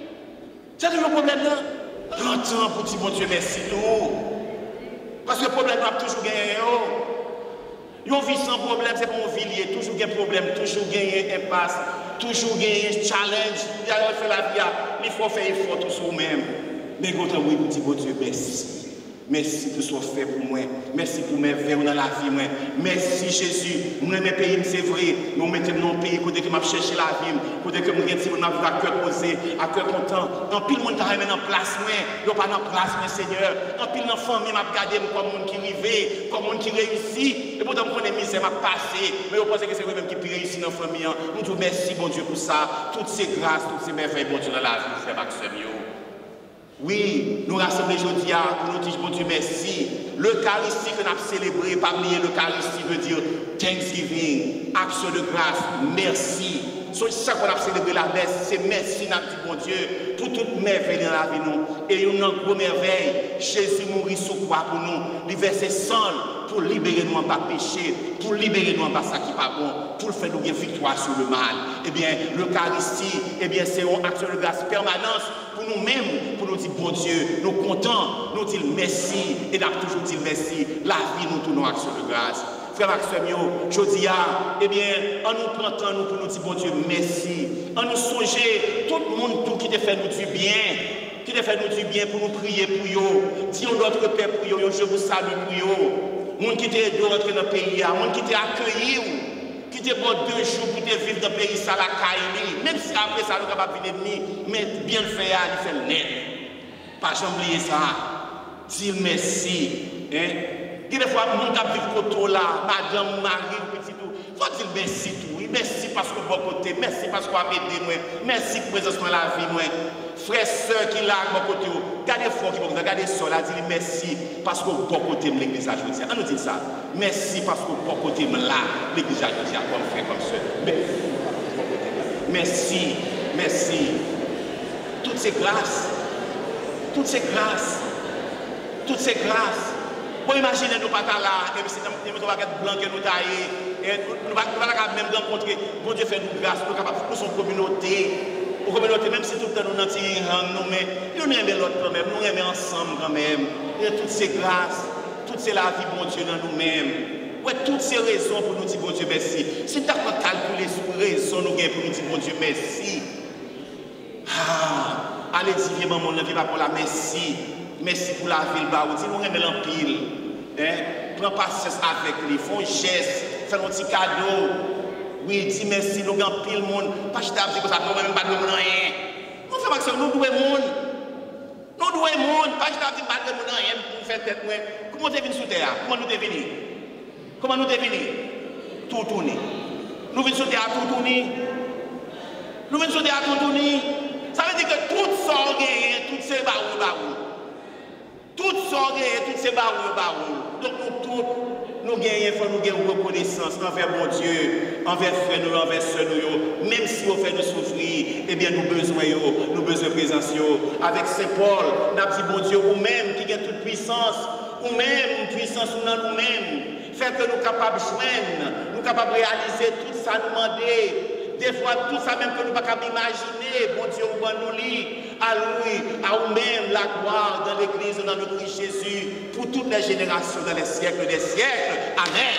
C'est toujours le problème là. Prends temps pour dire mon Dieu merci nous. Parce que le problème nous a toujours gagné. Yon vit sans problème, c'est pas un villier, toujours un problème, toujours gagner impasse, toujours gagner challenge. Il y a fait la vie, il faut faire effort tout sur nous-mêmes. Mais quand on dit bon Dieu, merci. Merci pour ce que fait pour moi. Merci pour mes verres dans la vie. Moi. Merci Jésus. Moi, mes pays, c'est vrai. Nous mettons dans le pays côté que je cherche la vie. Côté que je suis à cœur posé, à cœur content. En pile, monde qui est en place. Je pas en place, mon Seigneur. En pile, dans la famille, je regarde comme monde qui arrive, comme monde qui réussit. Et pourtant, je connais misère, je passé. Mais je pense que c'est vous-même qui réussit dans la famille. Nous disons merci, bon Dieu, pour ça. Toutes ces grâces, toutes ces merveilles, bon Dieu, dans la vie, frère Maxime. Oui, nous rassemblons aujourd'hui pour nous dire, bon Dieu, merci. L'Eucharistie que nous avons célébré, parmi l'Eucharistie veut dire Thanksgiving, action de grâce, merci. C'est ça qu'on a célébré la messe, c'est merci, nous bon Dieu, pour toute merveille dans la vie. Nous. Et une grande merveille, Jésus mourit sous croix pour nous, il versait sang pour libérer nous en bas péché, pour libérer nous en bas ça qui n'est pas bon, pour faire nous une victoire sur le mal. Eh bien, l'Eucharistie, eh bien, c'est une action de grâce permanente pour nous-mêmes, pour nous dire bon Dieu, nous contents, nous dire merci, et nous toujours dire merci. La vie, nous tournons action de grâce. frère Maxime, je dis, eh bien, on nous prend temps nous pour nous dire, bon Dieu, merci. On nous songer, tout le monde tout qui te fait nous du bien, qui te fait nous du bien pour nous prier pour eux. Dis notre Père pour eux, je vous salue pour eux. Monde qui t'a aidé à rentrer dans le pays, monde qui t'a accueilli, qui t'a bon deux jours pour te vivre dans le pays, ça la caille. Même si après ça, nous sommes capables de venir, mais bien le faire, il fait le net. Pas jamais oublier ça. Dis merci. Hein? Des fois, mon cap vivre côté là, madame, Marie, petit tout. Faut dire merci tout. Merci parce que bon côté, merci parce qu'on a aidé moi, merci pour présence dans la vie moi. Frère, soeur qui là à mon côté, gardez fort qui vont regardez soeur là, dit merci parce que bon côté l'église a choisi. On nous dit ça. Merci parce que bon côté là, l'église a choisi comme frère comme soeur. Merci, merci. Toutes ces grâces, toutes ces grâces, toutes ces grâces. Vous imaginez nous pas là, et puis c'est une baguette blanche que nous taillons, et nous ne pouvons pas même rencontrer, bon Dieu fait nous grâce, nous sommes capables, nous sommes communauté, une communauté, même si tout le temps nous n'en nous, mais nous aimons l'autre quand même, nous aimons ensemble quand même, et toutes ces grâces, toutes ces la vie, bon Dieu, dans nous-mêmes. Ouais, toutes ces raisons pour nous dire bon Dieu merci. Si tu as calculé sur raison, nous avons pour nous dire bon Dieu merci. Ah, allez dire, maman, ne viens pas pour la merci. Merci pour la ville, bah, nous aimons l'empile. Hein? Prends patience avec lui, fais un geste, fais un petit cadeau. Oui, dis merci, nous avons pile monde. Pas que je t'ai dit que ça ne même pas de rien. Nous faisons maximum, nous devons monde. Nous devons monde. Pas que je t'ai dit que nous rien pour faire tête. Comment tu es venu sous terre? Comment nous es venu? Comment nous es venu? Tout tourner. Nous venons sous terre à tout tourner. Nous venons sous terre à tout tourner. Ça veut dire que tout ça, toutes ces barreaux, barreaux. Toutes sortes et toutes ces barreaux, barreaux. Donc nous tous, nous gagnons, nous gagnons reconnaissance envers mon Dieu, envers frères nous, envers sœurs nous. Même si on fait nous souffrir, eh bien nous besoin, nous besoin de présence. Avec Saint Paul, nous avons dit bon Dieu, vous-même qui avez toute puissance, vous-même, puissance dans nous-mêmes, fait que nous sommes capables de joindre, nous sommes capables de réaliser tout ça, nous demander. Des fois, tout ça même que nous ne pouvons pas imaginer, bon Dieu, nous nous lit, à lui, à nous-mêmes, la gloire dans l'Église, dans le Christ Jésus, pour toutes les générations, dans les siècles des siècles. Amen.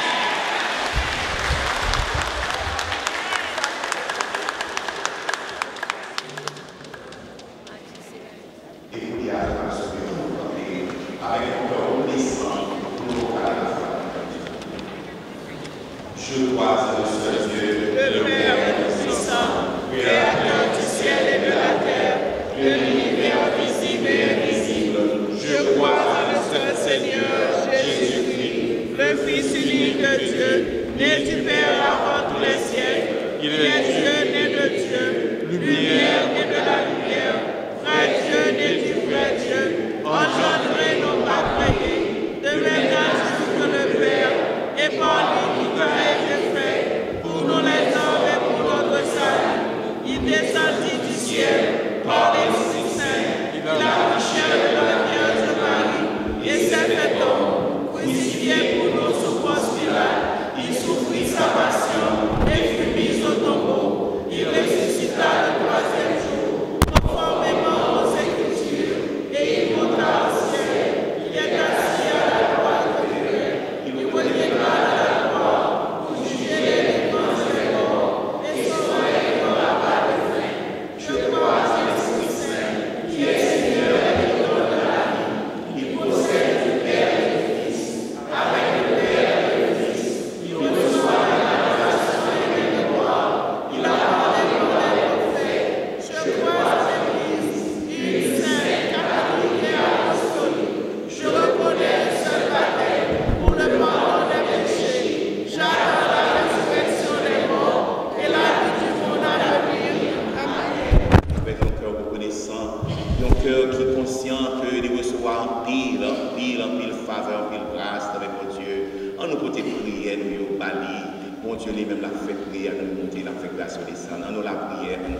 Je crois en le seul Dieu, le Père tout-puissant, Créateur du ciel et de la terre, de l'univers visible et invisible. Je crois en le seul Seigneur, Jésus-Christ, le Fils unique de Dieu, né du Père avant tous les siècles. Il est Dieu, né de Dieu, lumière et de la lumière, vrai Dieu, né du vrai Dieu, engendré, non pas créé, de même nature que le Père, et par lui tout a été fait, pour nous les hommes et pour notre salut. Il descendit du ciel par l'Esprit Saint, il a accouché de la Vierge Marie, et s'est fait homme, crucifié pour nous sous Ponce Pilate. Il souffrit sa passion et fut mis au tombeau. Il ressuscita le troisième jour, conformément aux Écritures, et il monta au ciel. Il est assis à la droite de Dieu. Il reviendra à la gloire pour juger les vivants et les morts, et son règne n'aura pas de fin. Je crois en l'Esprit Saint, qui est Seigneur et Maître de la vie. Il possède du Père et du Fils, avec le Père et le Fils. Il reçoit l'adoration et les gloires. Il a parlé par les prophètes. Je crois en l'Église, une sainte, catholique et apostolique. Je reconnais le seul baptême pour le pardon des péchés. J'attends la résurrection des morts et la vie du monde à venir. Amen. Avec un cœur reconnaissant, un cœur qui est conscient que de recevoir en pile, en pile, en pile faveur, en pile grâce avec mon Dieu. En nous côté prière, nous bali, mon Dieu lui-même l'a fait prière, nous monter, l'a fait grâce au descendre. En nous la prière, en nous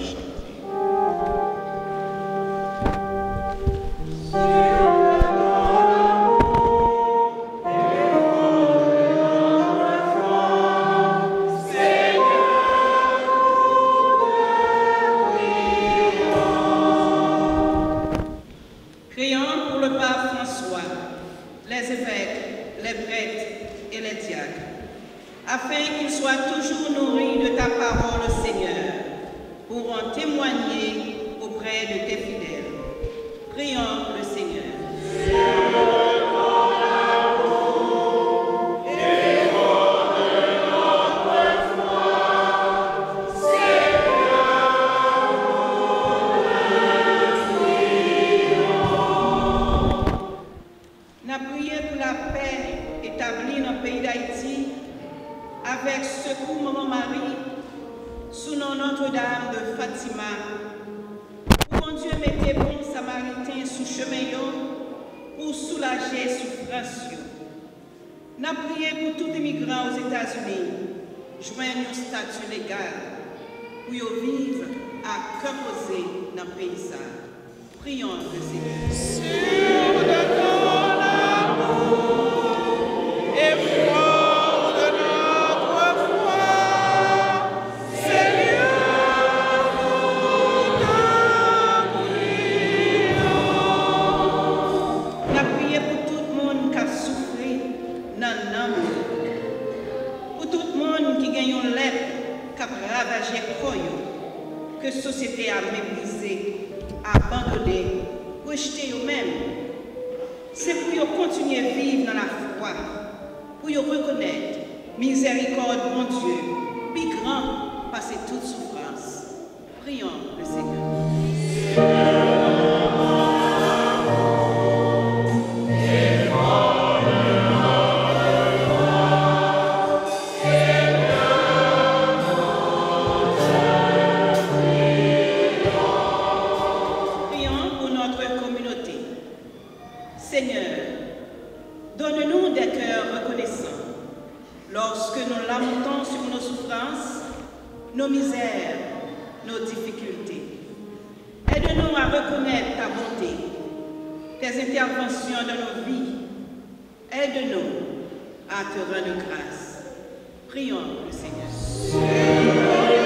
chanter. Prions pour le pape François, les évêques, les prêtres et les diacres. afin qu'ils soient toujours nourris de ta parole, Seigneur, pour en témoigner auprès de tes fidèles. Prions le Seigneur. Avec secours Maman Marie, sous nom Notre-Dame de Fatima, pour mon Dieu mettez bon samaritain sous chemin pour soulager souffrance. N'a prié pour tout immigrant aux États-Unis, joindre un statut légal, pour y vivre à cœur posé dans le pays. Prions le Seigneur. Sur de ton amour et foi. Que la société a méprisé, abandonné, rejeté eux-mêmes. C'est pour qu'ils continuent à vivre dans la foi, pour qu'ils reconnaissent miséricorde, mon Dieu, plus grand, passer toute souffrance. Prions le Seigneur. Nos misères, nos difficultés. Aide-nous à reconnaître ta bonté, tes interventions dans nos vies. Aide-nous à te rendre grâce. Prions le Seigneur.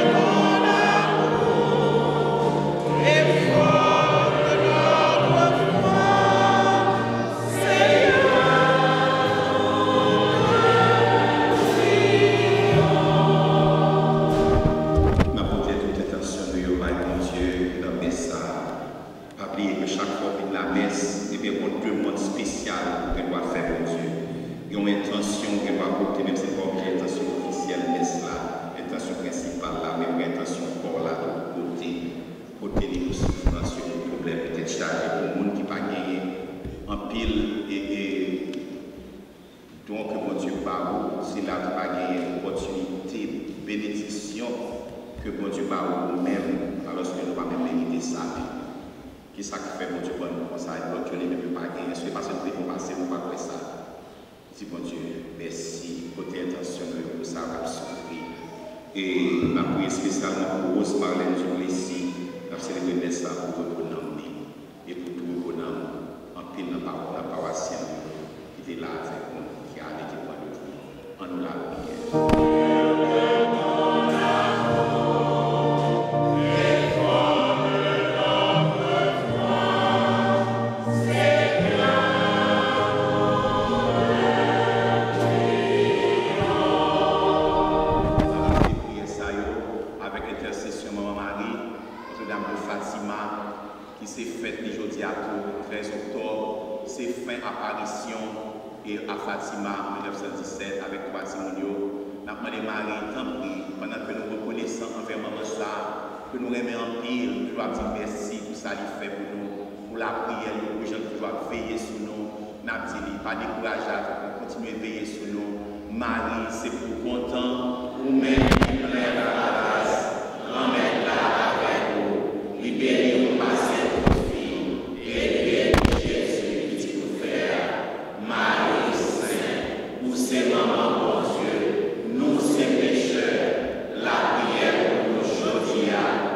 Marie, c'est pour content, ou même plein la grâce, remets-la avec nous, libérez-nous par cette fille, et libérez Jésus, petit frère, Marie Sainte, vous c'est maman, mon Dieu, nous c'est pécheurs, la prière pour nous aujourd'hui,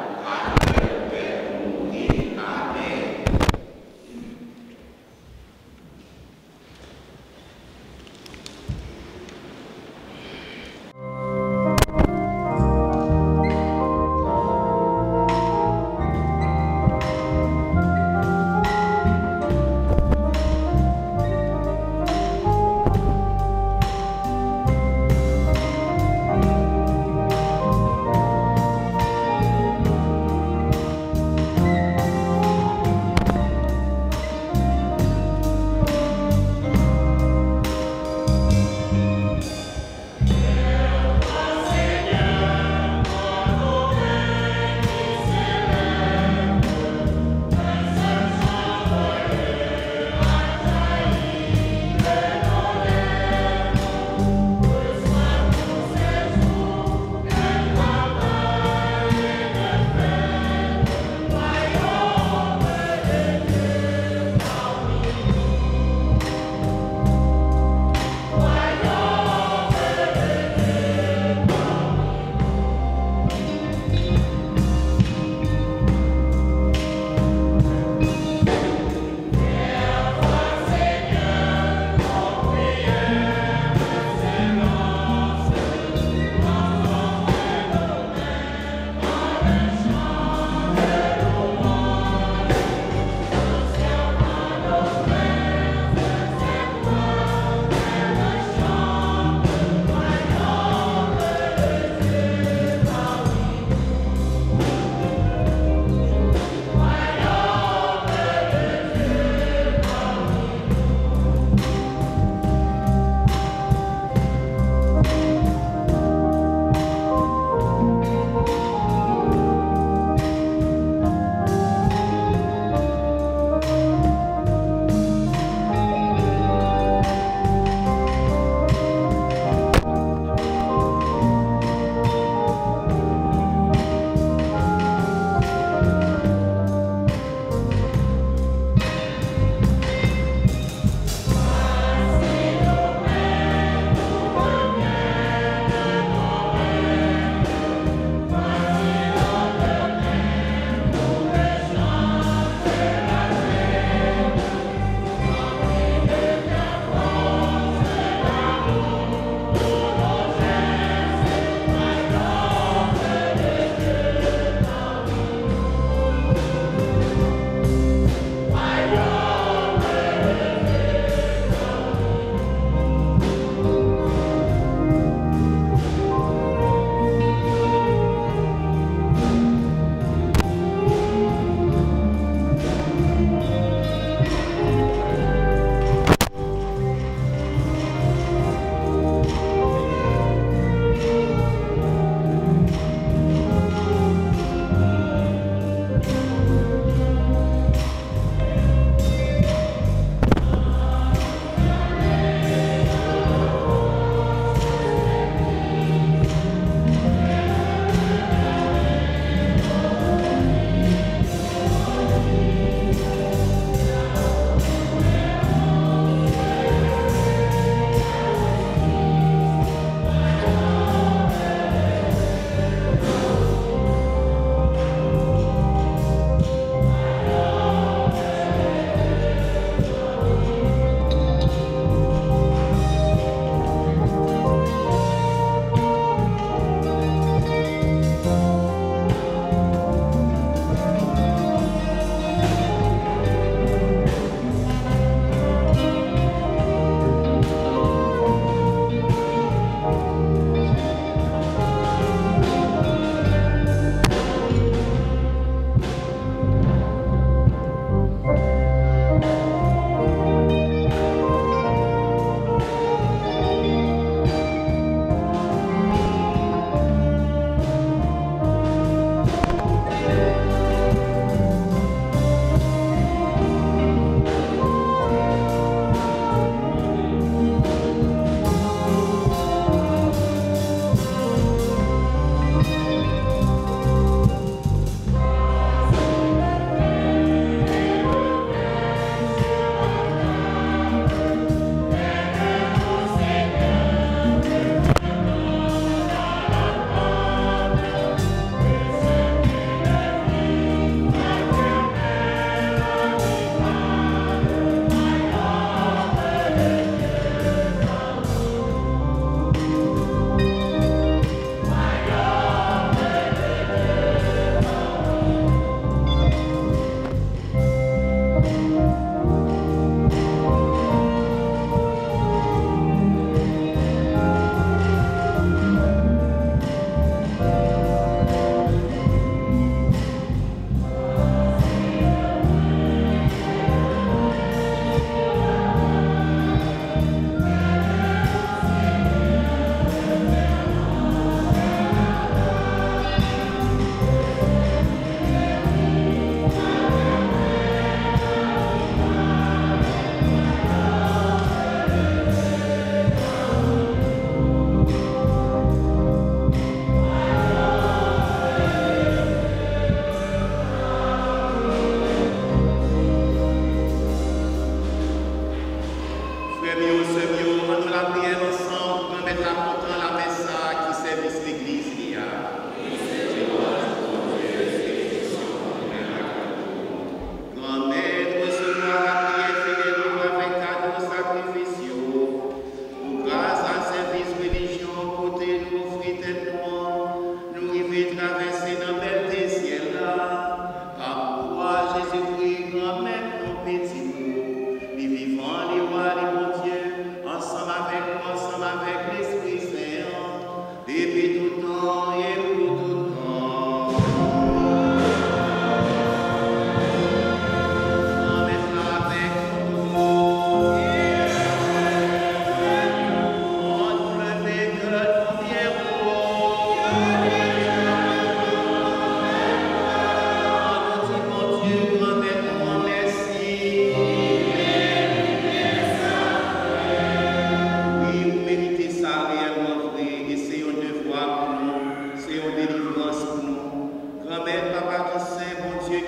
à notre Père pour mourir. Amen.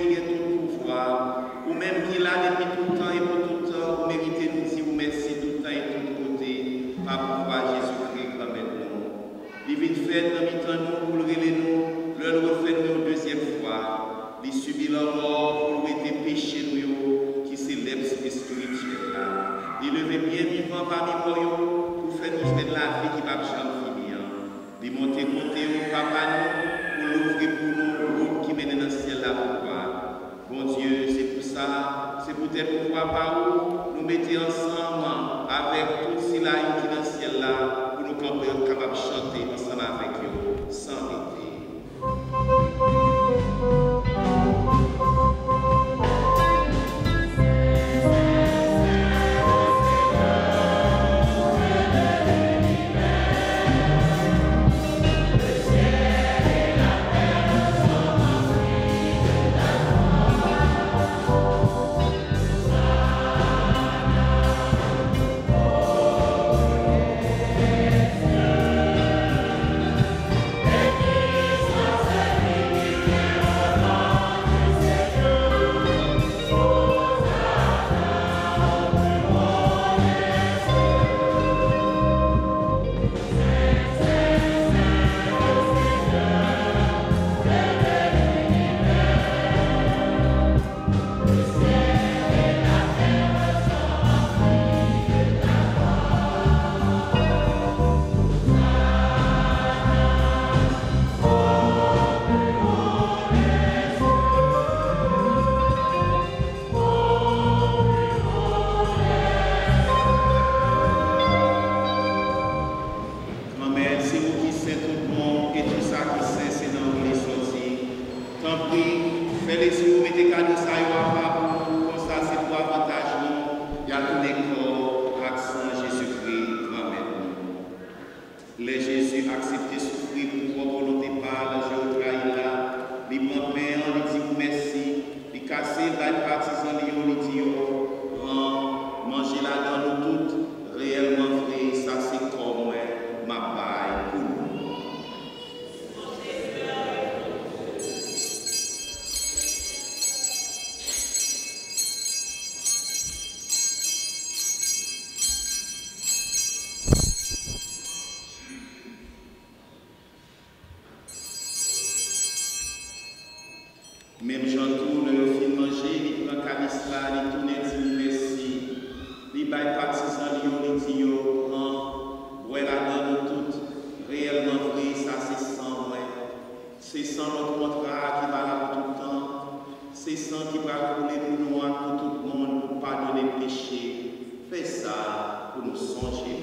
qui est tout pouvoir, ou même qui est là depuis tout le temps et pour tout le temps, vous méritez nous dire vous merci tout le temps et tout côté, par pouvoir Jésus-Christ comme nous. Il vient faire dans mi-temps nous, pour le révéler nous, le refait nous une deuxième fois. Il subit la mort pour être péché nous, qui s'élève spirituel là. Il levé bien vivant parmi nous, pour faire nous de la vie qui va jamais finir. Il monter côté au papa nous, pour l'ouvrir pour nous, route qui mène dans le ciel là pour voir. Bon Dieu, c'est pour ça, c'est pour tes pouvoirs par où nous mettons ensemble avec tout cela qui est dans le ciel là, pour nous être capables de chanter ensemble avec eux, sans arrêter. Même Jean tourne, il fin manger, il prend calice là, il tourne, il dit merci. Il baille partisan, il dit yo, prend, boit la donne toute, réellement vrai, ça c'est sans vrai. C'est sans notre contrat qui va là pour tout le temps. C'est sans qui va couler pour nous, pour tout le monde, pour pardonner le péché. Fais ça pour nous songer.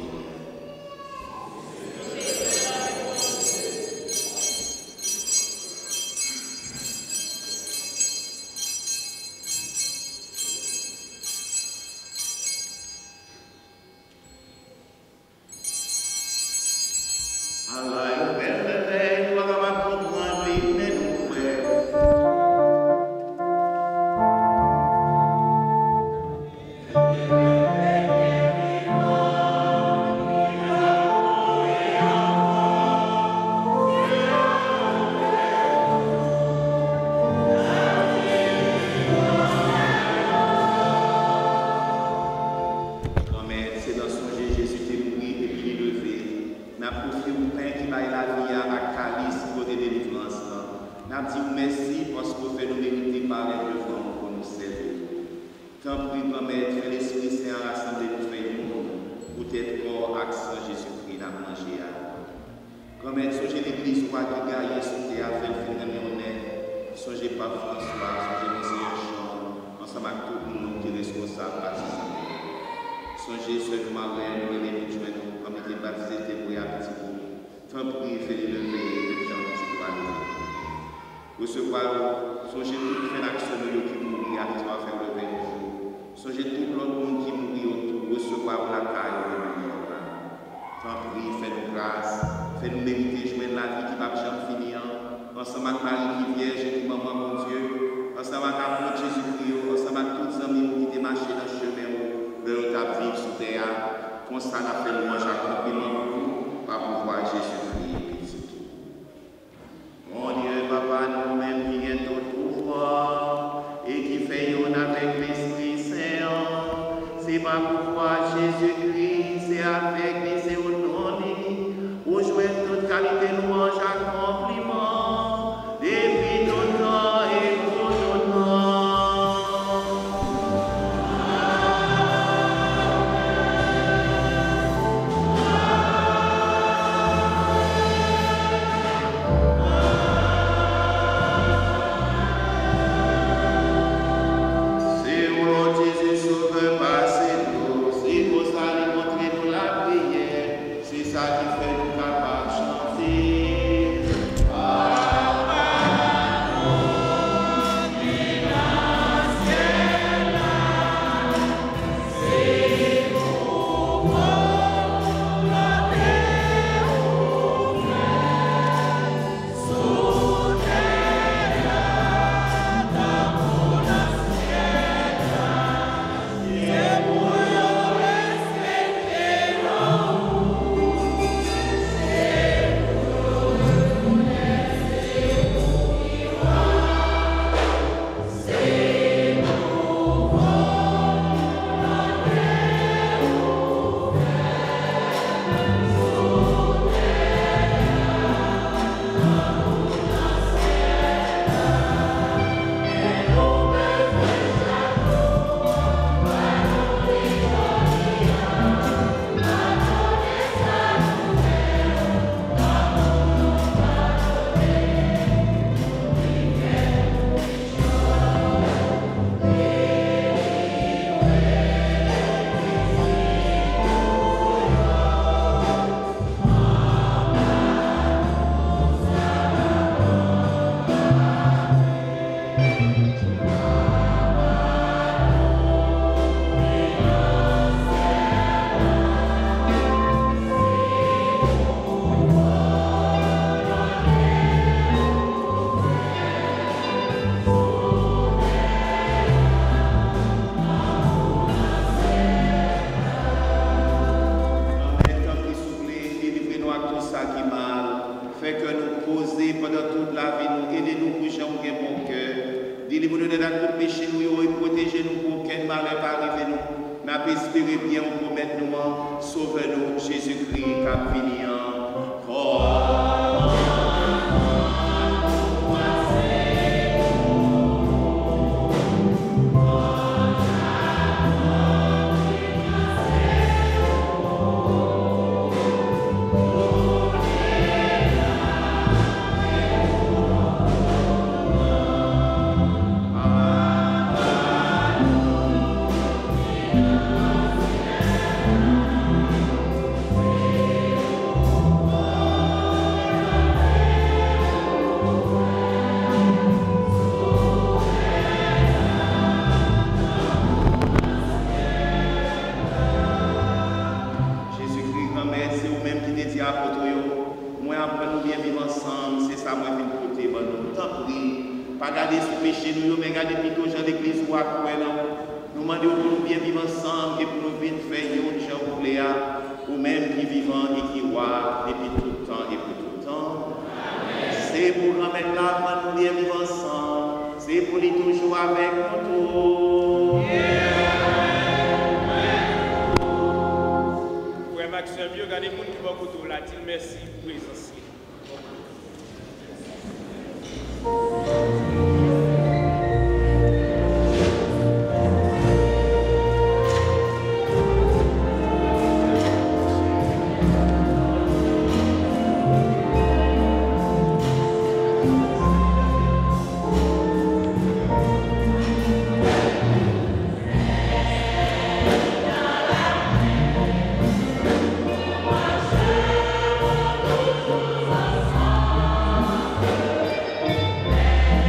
Mon Dieu, Papa, nous-mêmes qui est au pouvoir, ma foi, Jésus-Christ, c'est avec lui, c'est au nom de lui, où jouer toute qualité, louange, accomplissement, depuis tout temps et pour tout temps. Amen.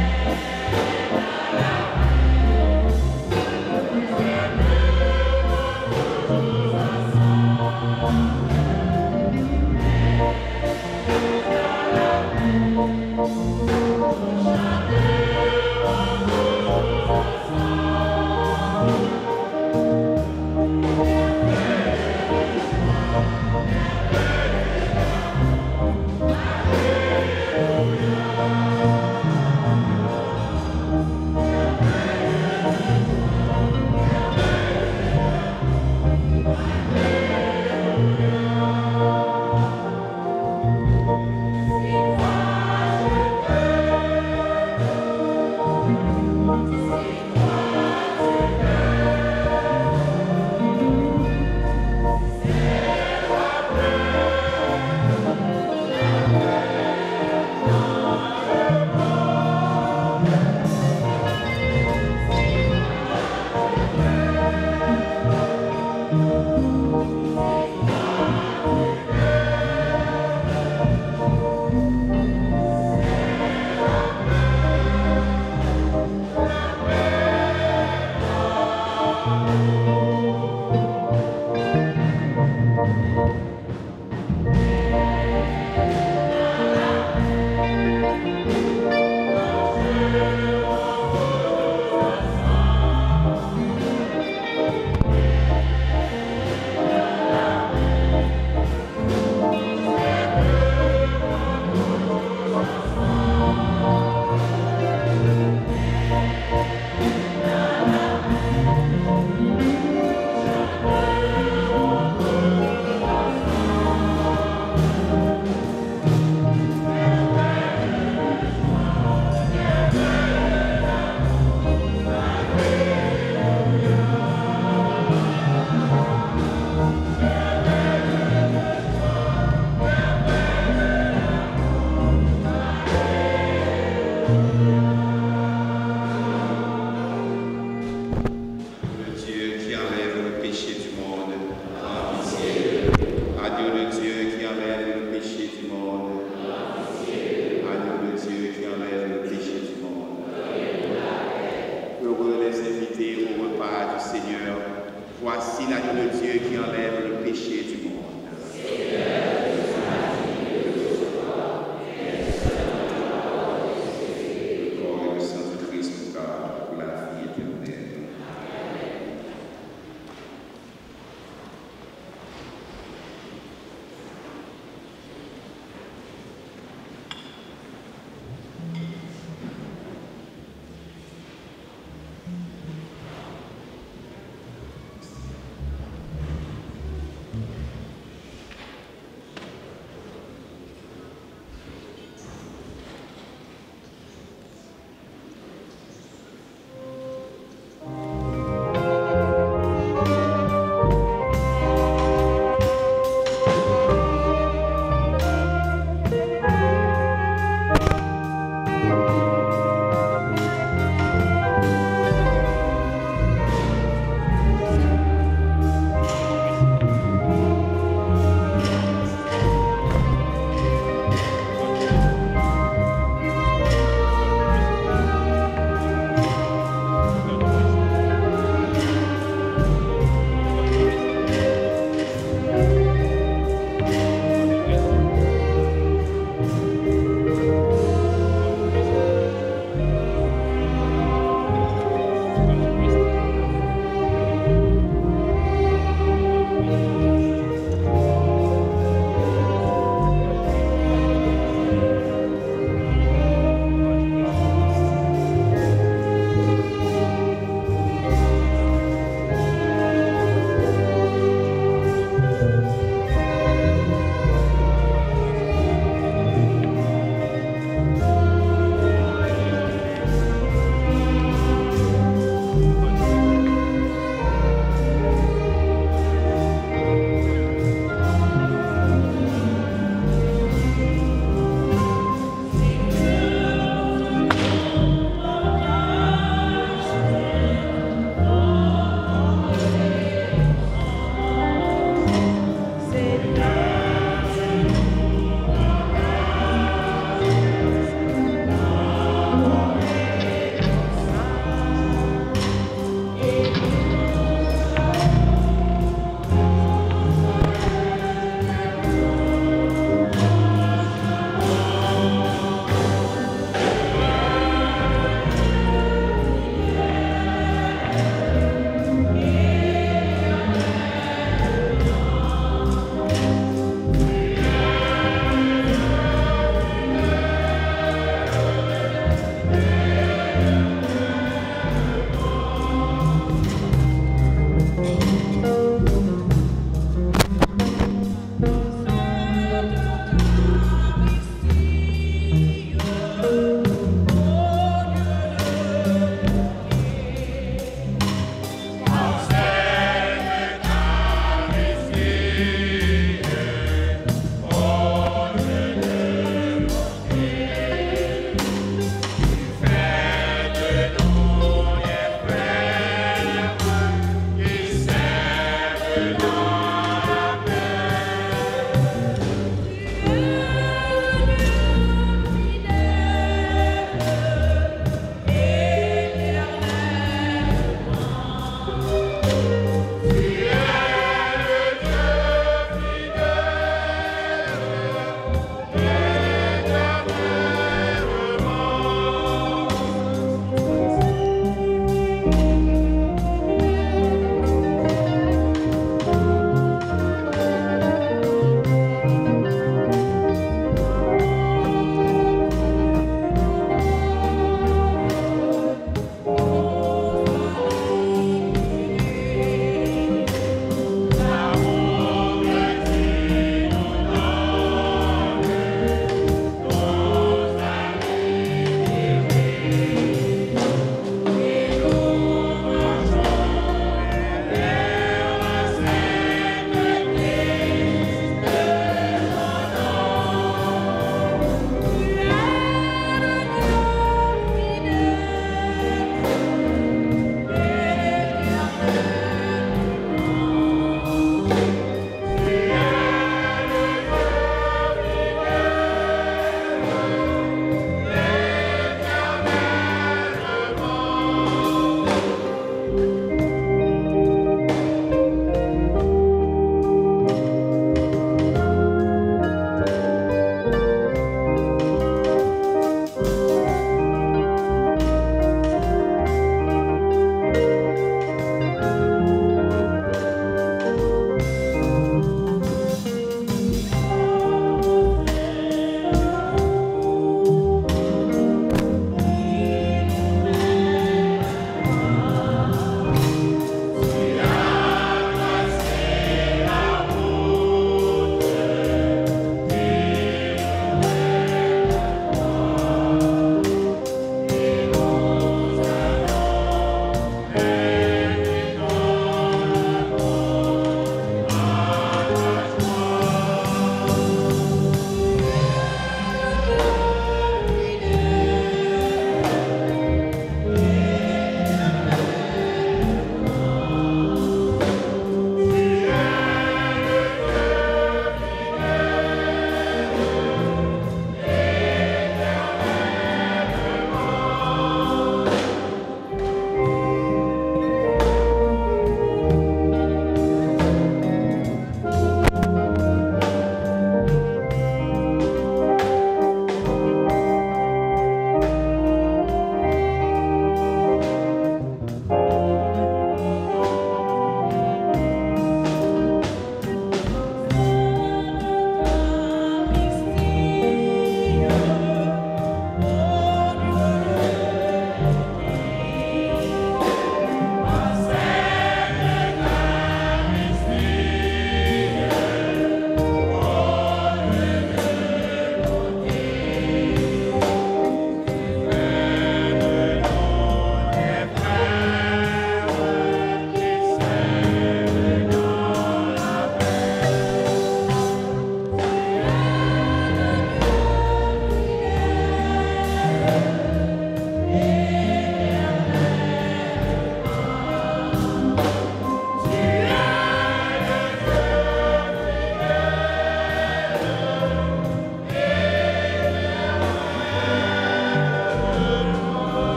Voici l'agneau de Dieu qui enlève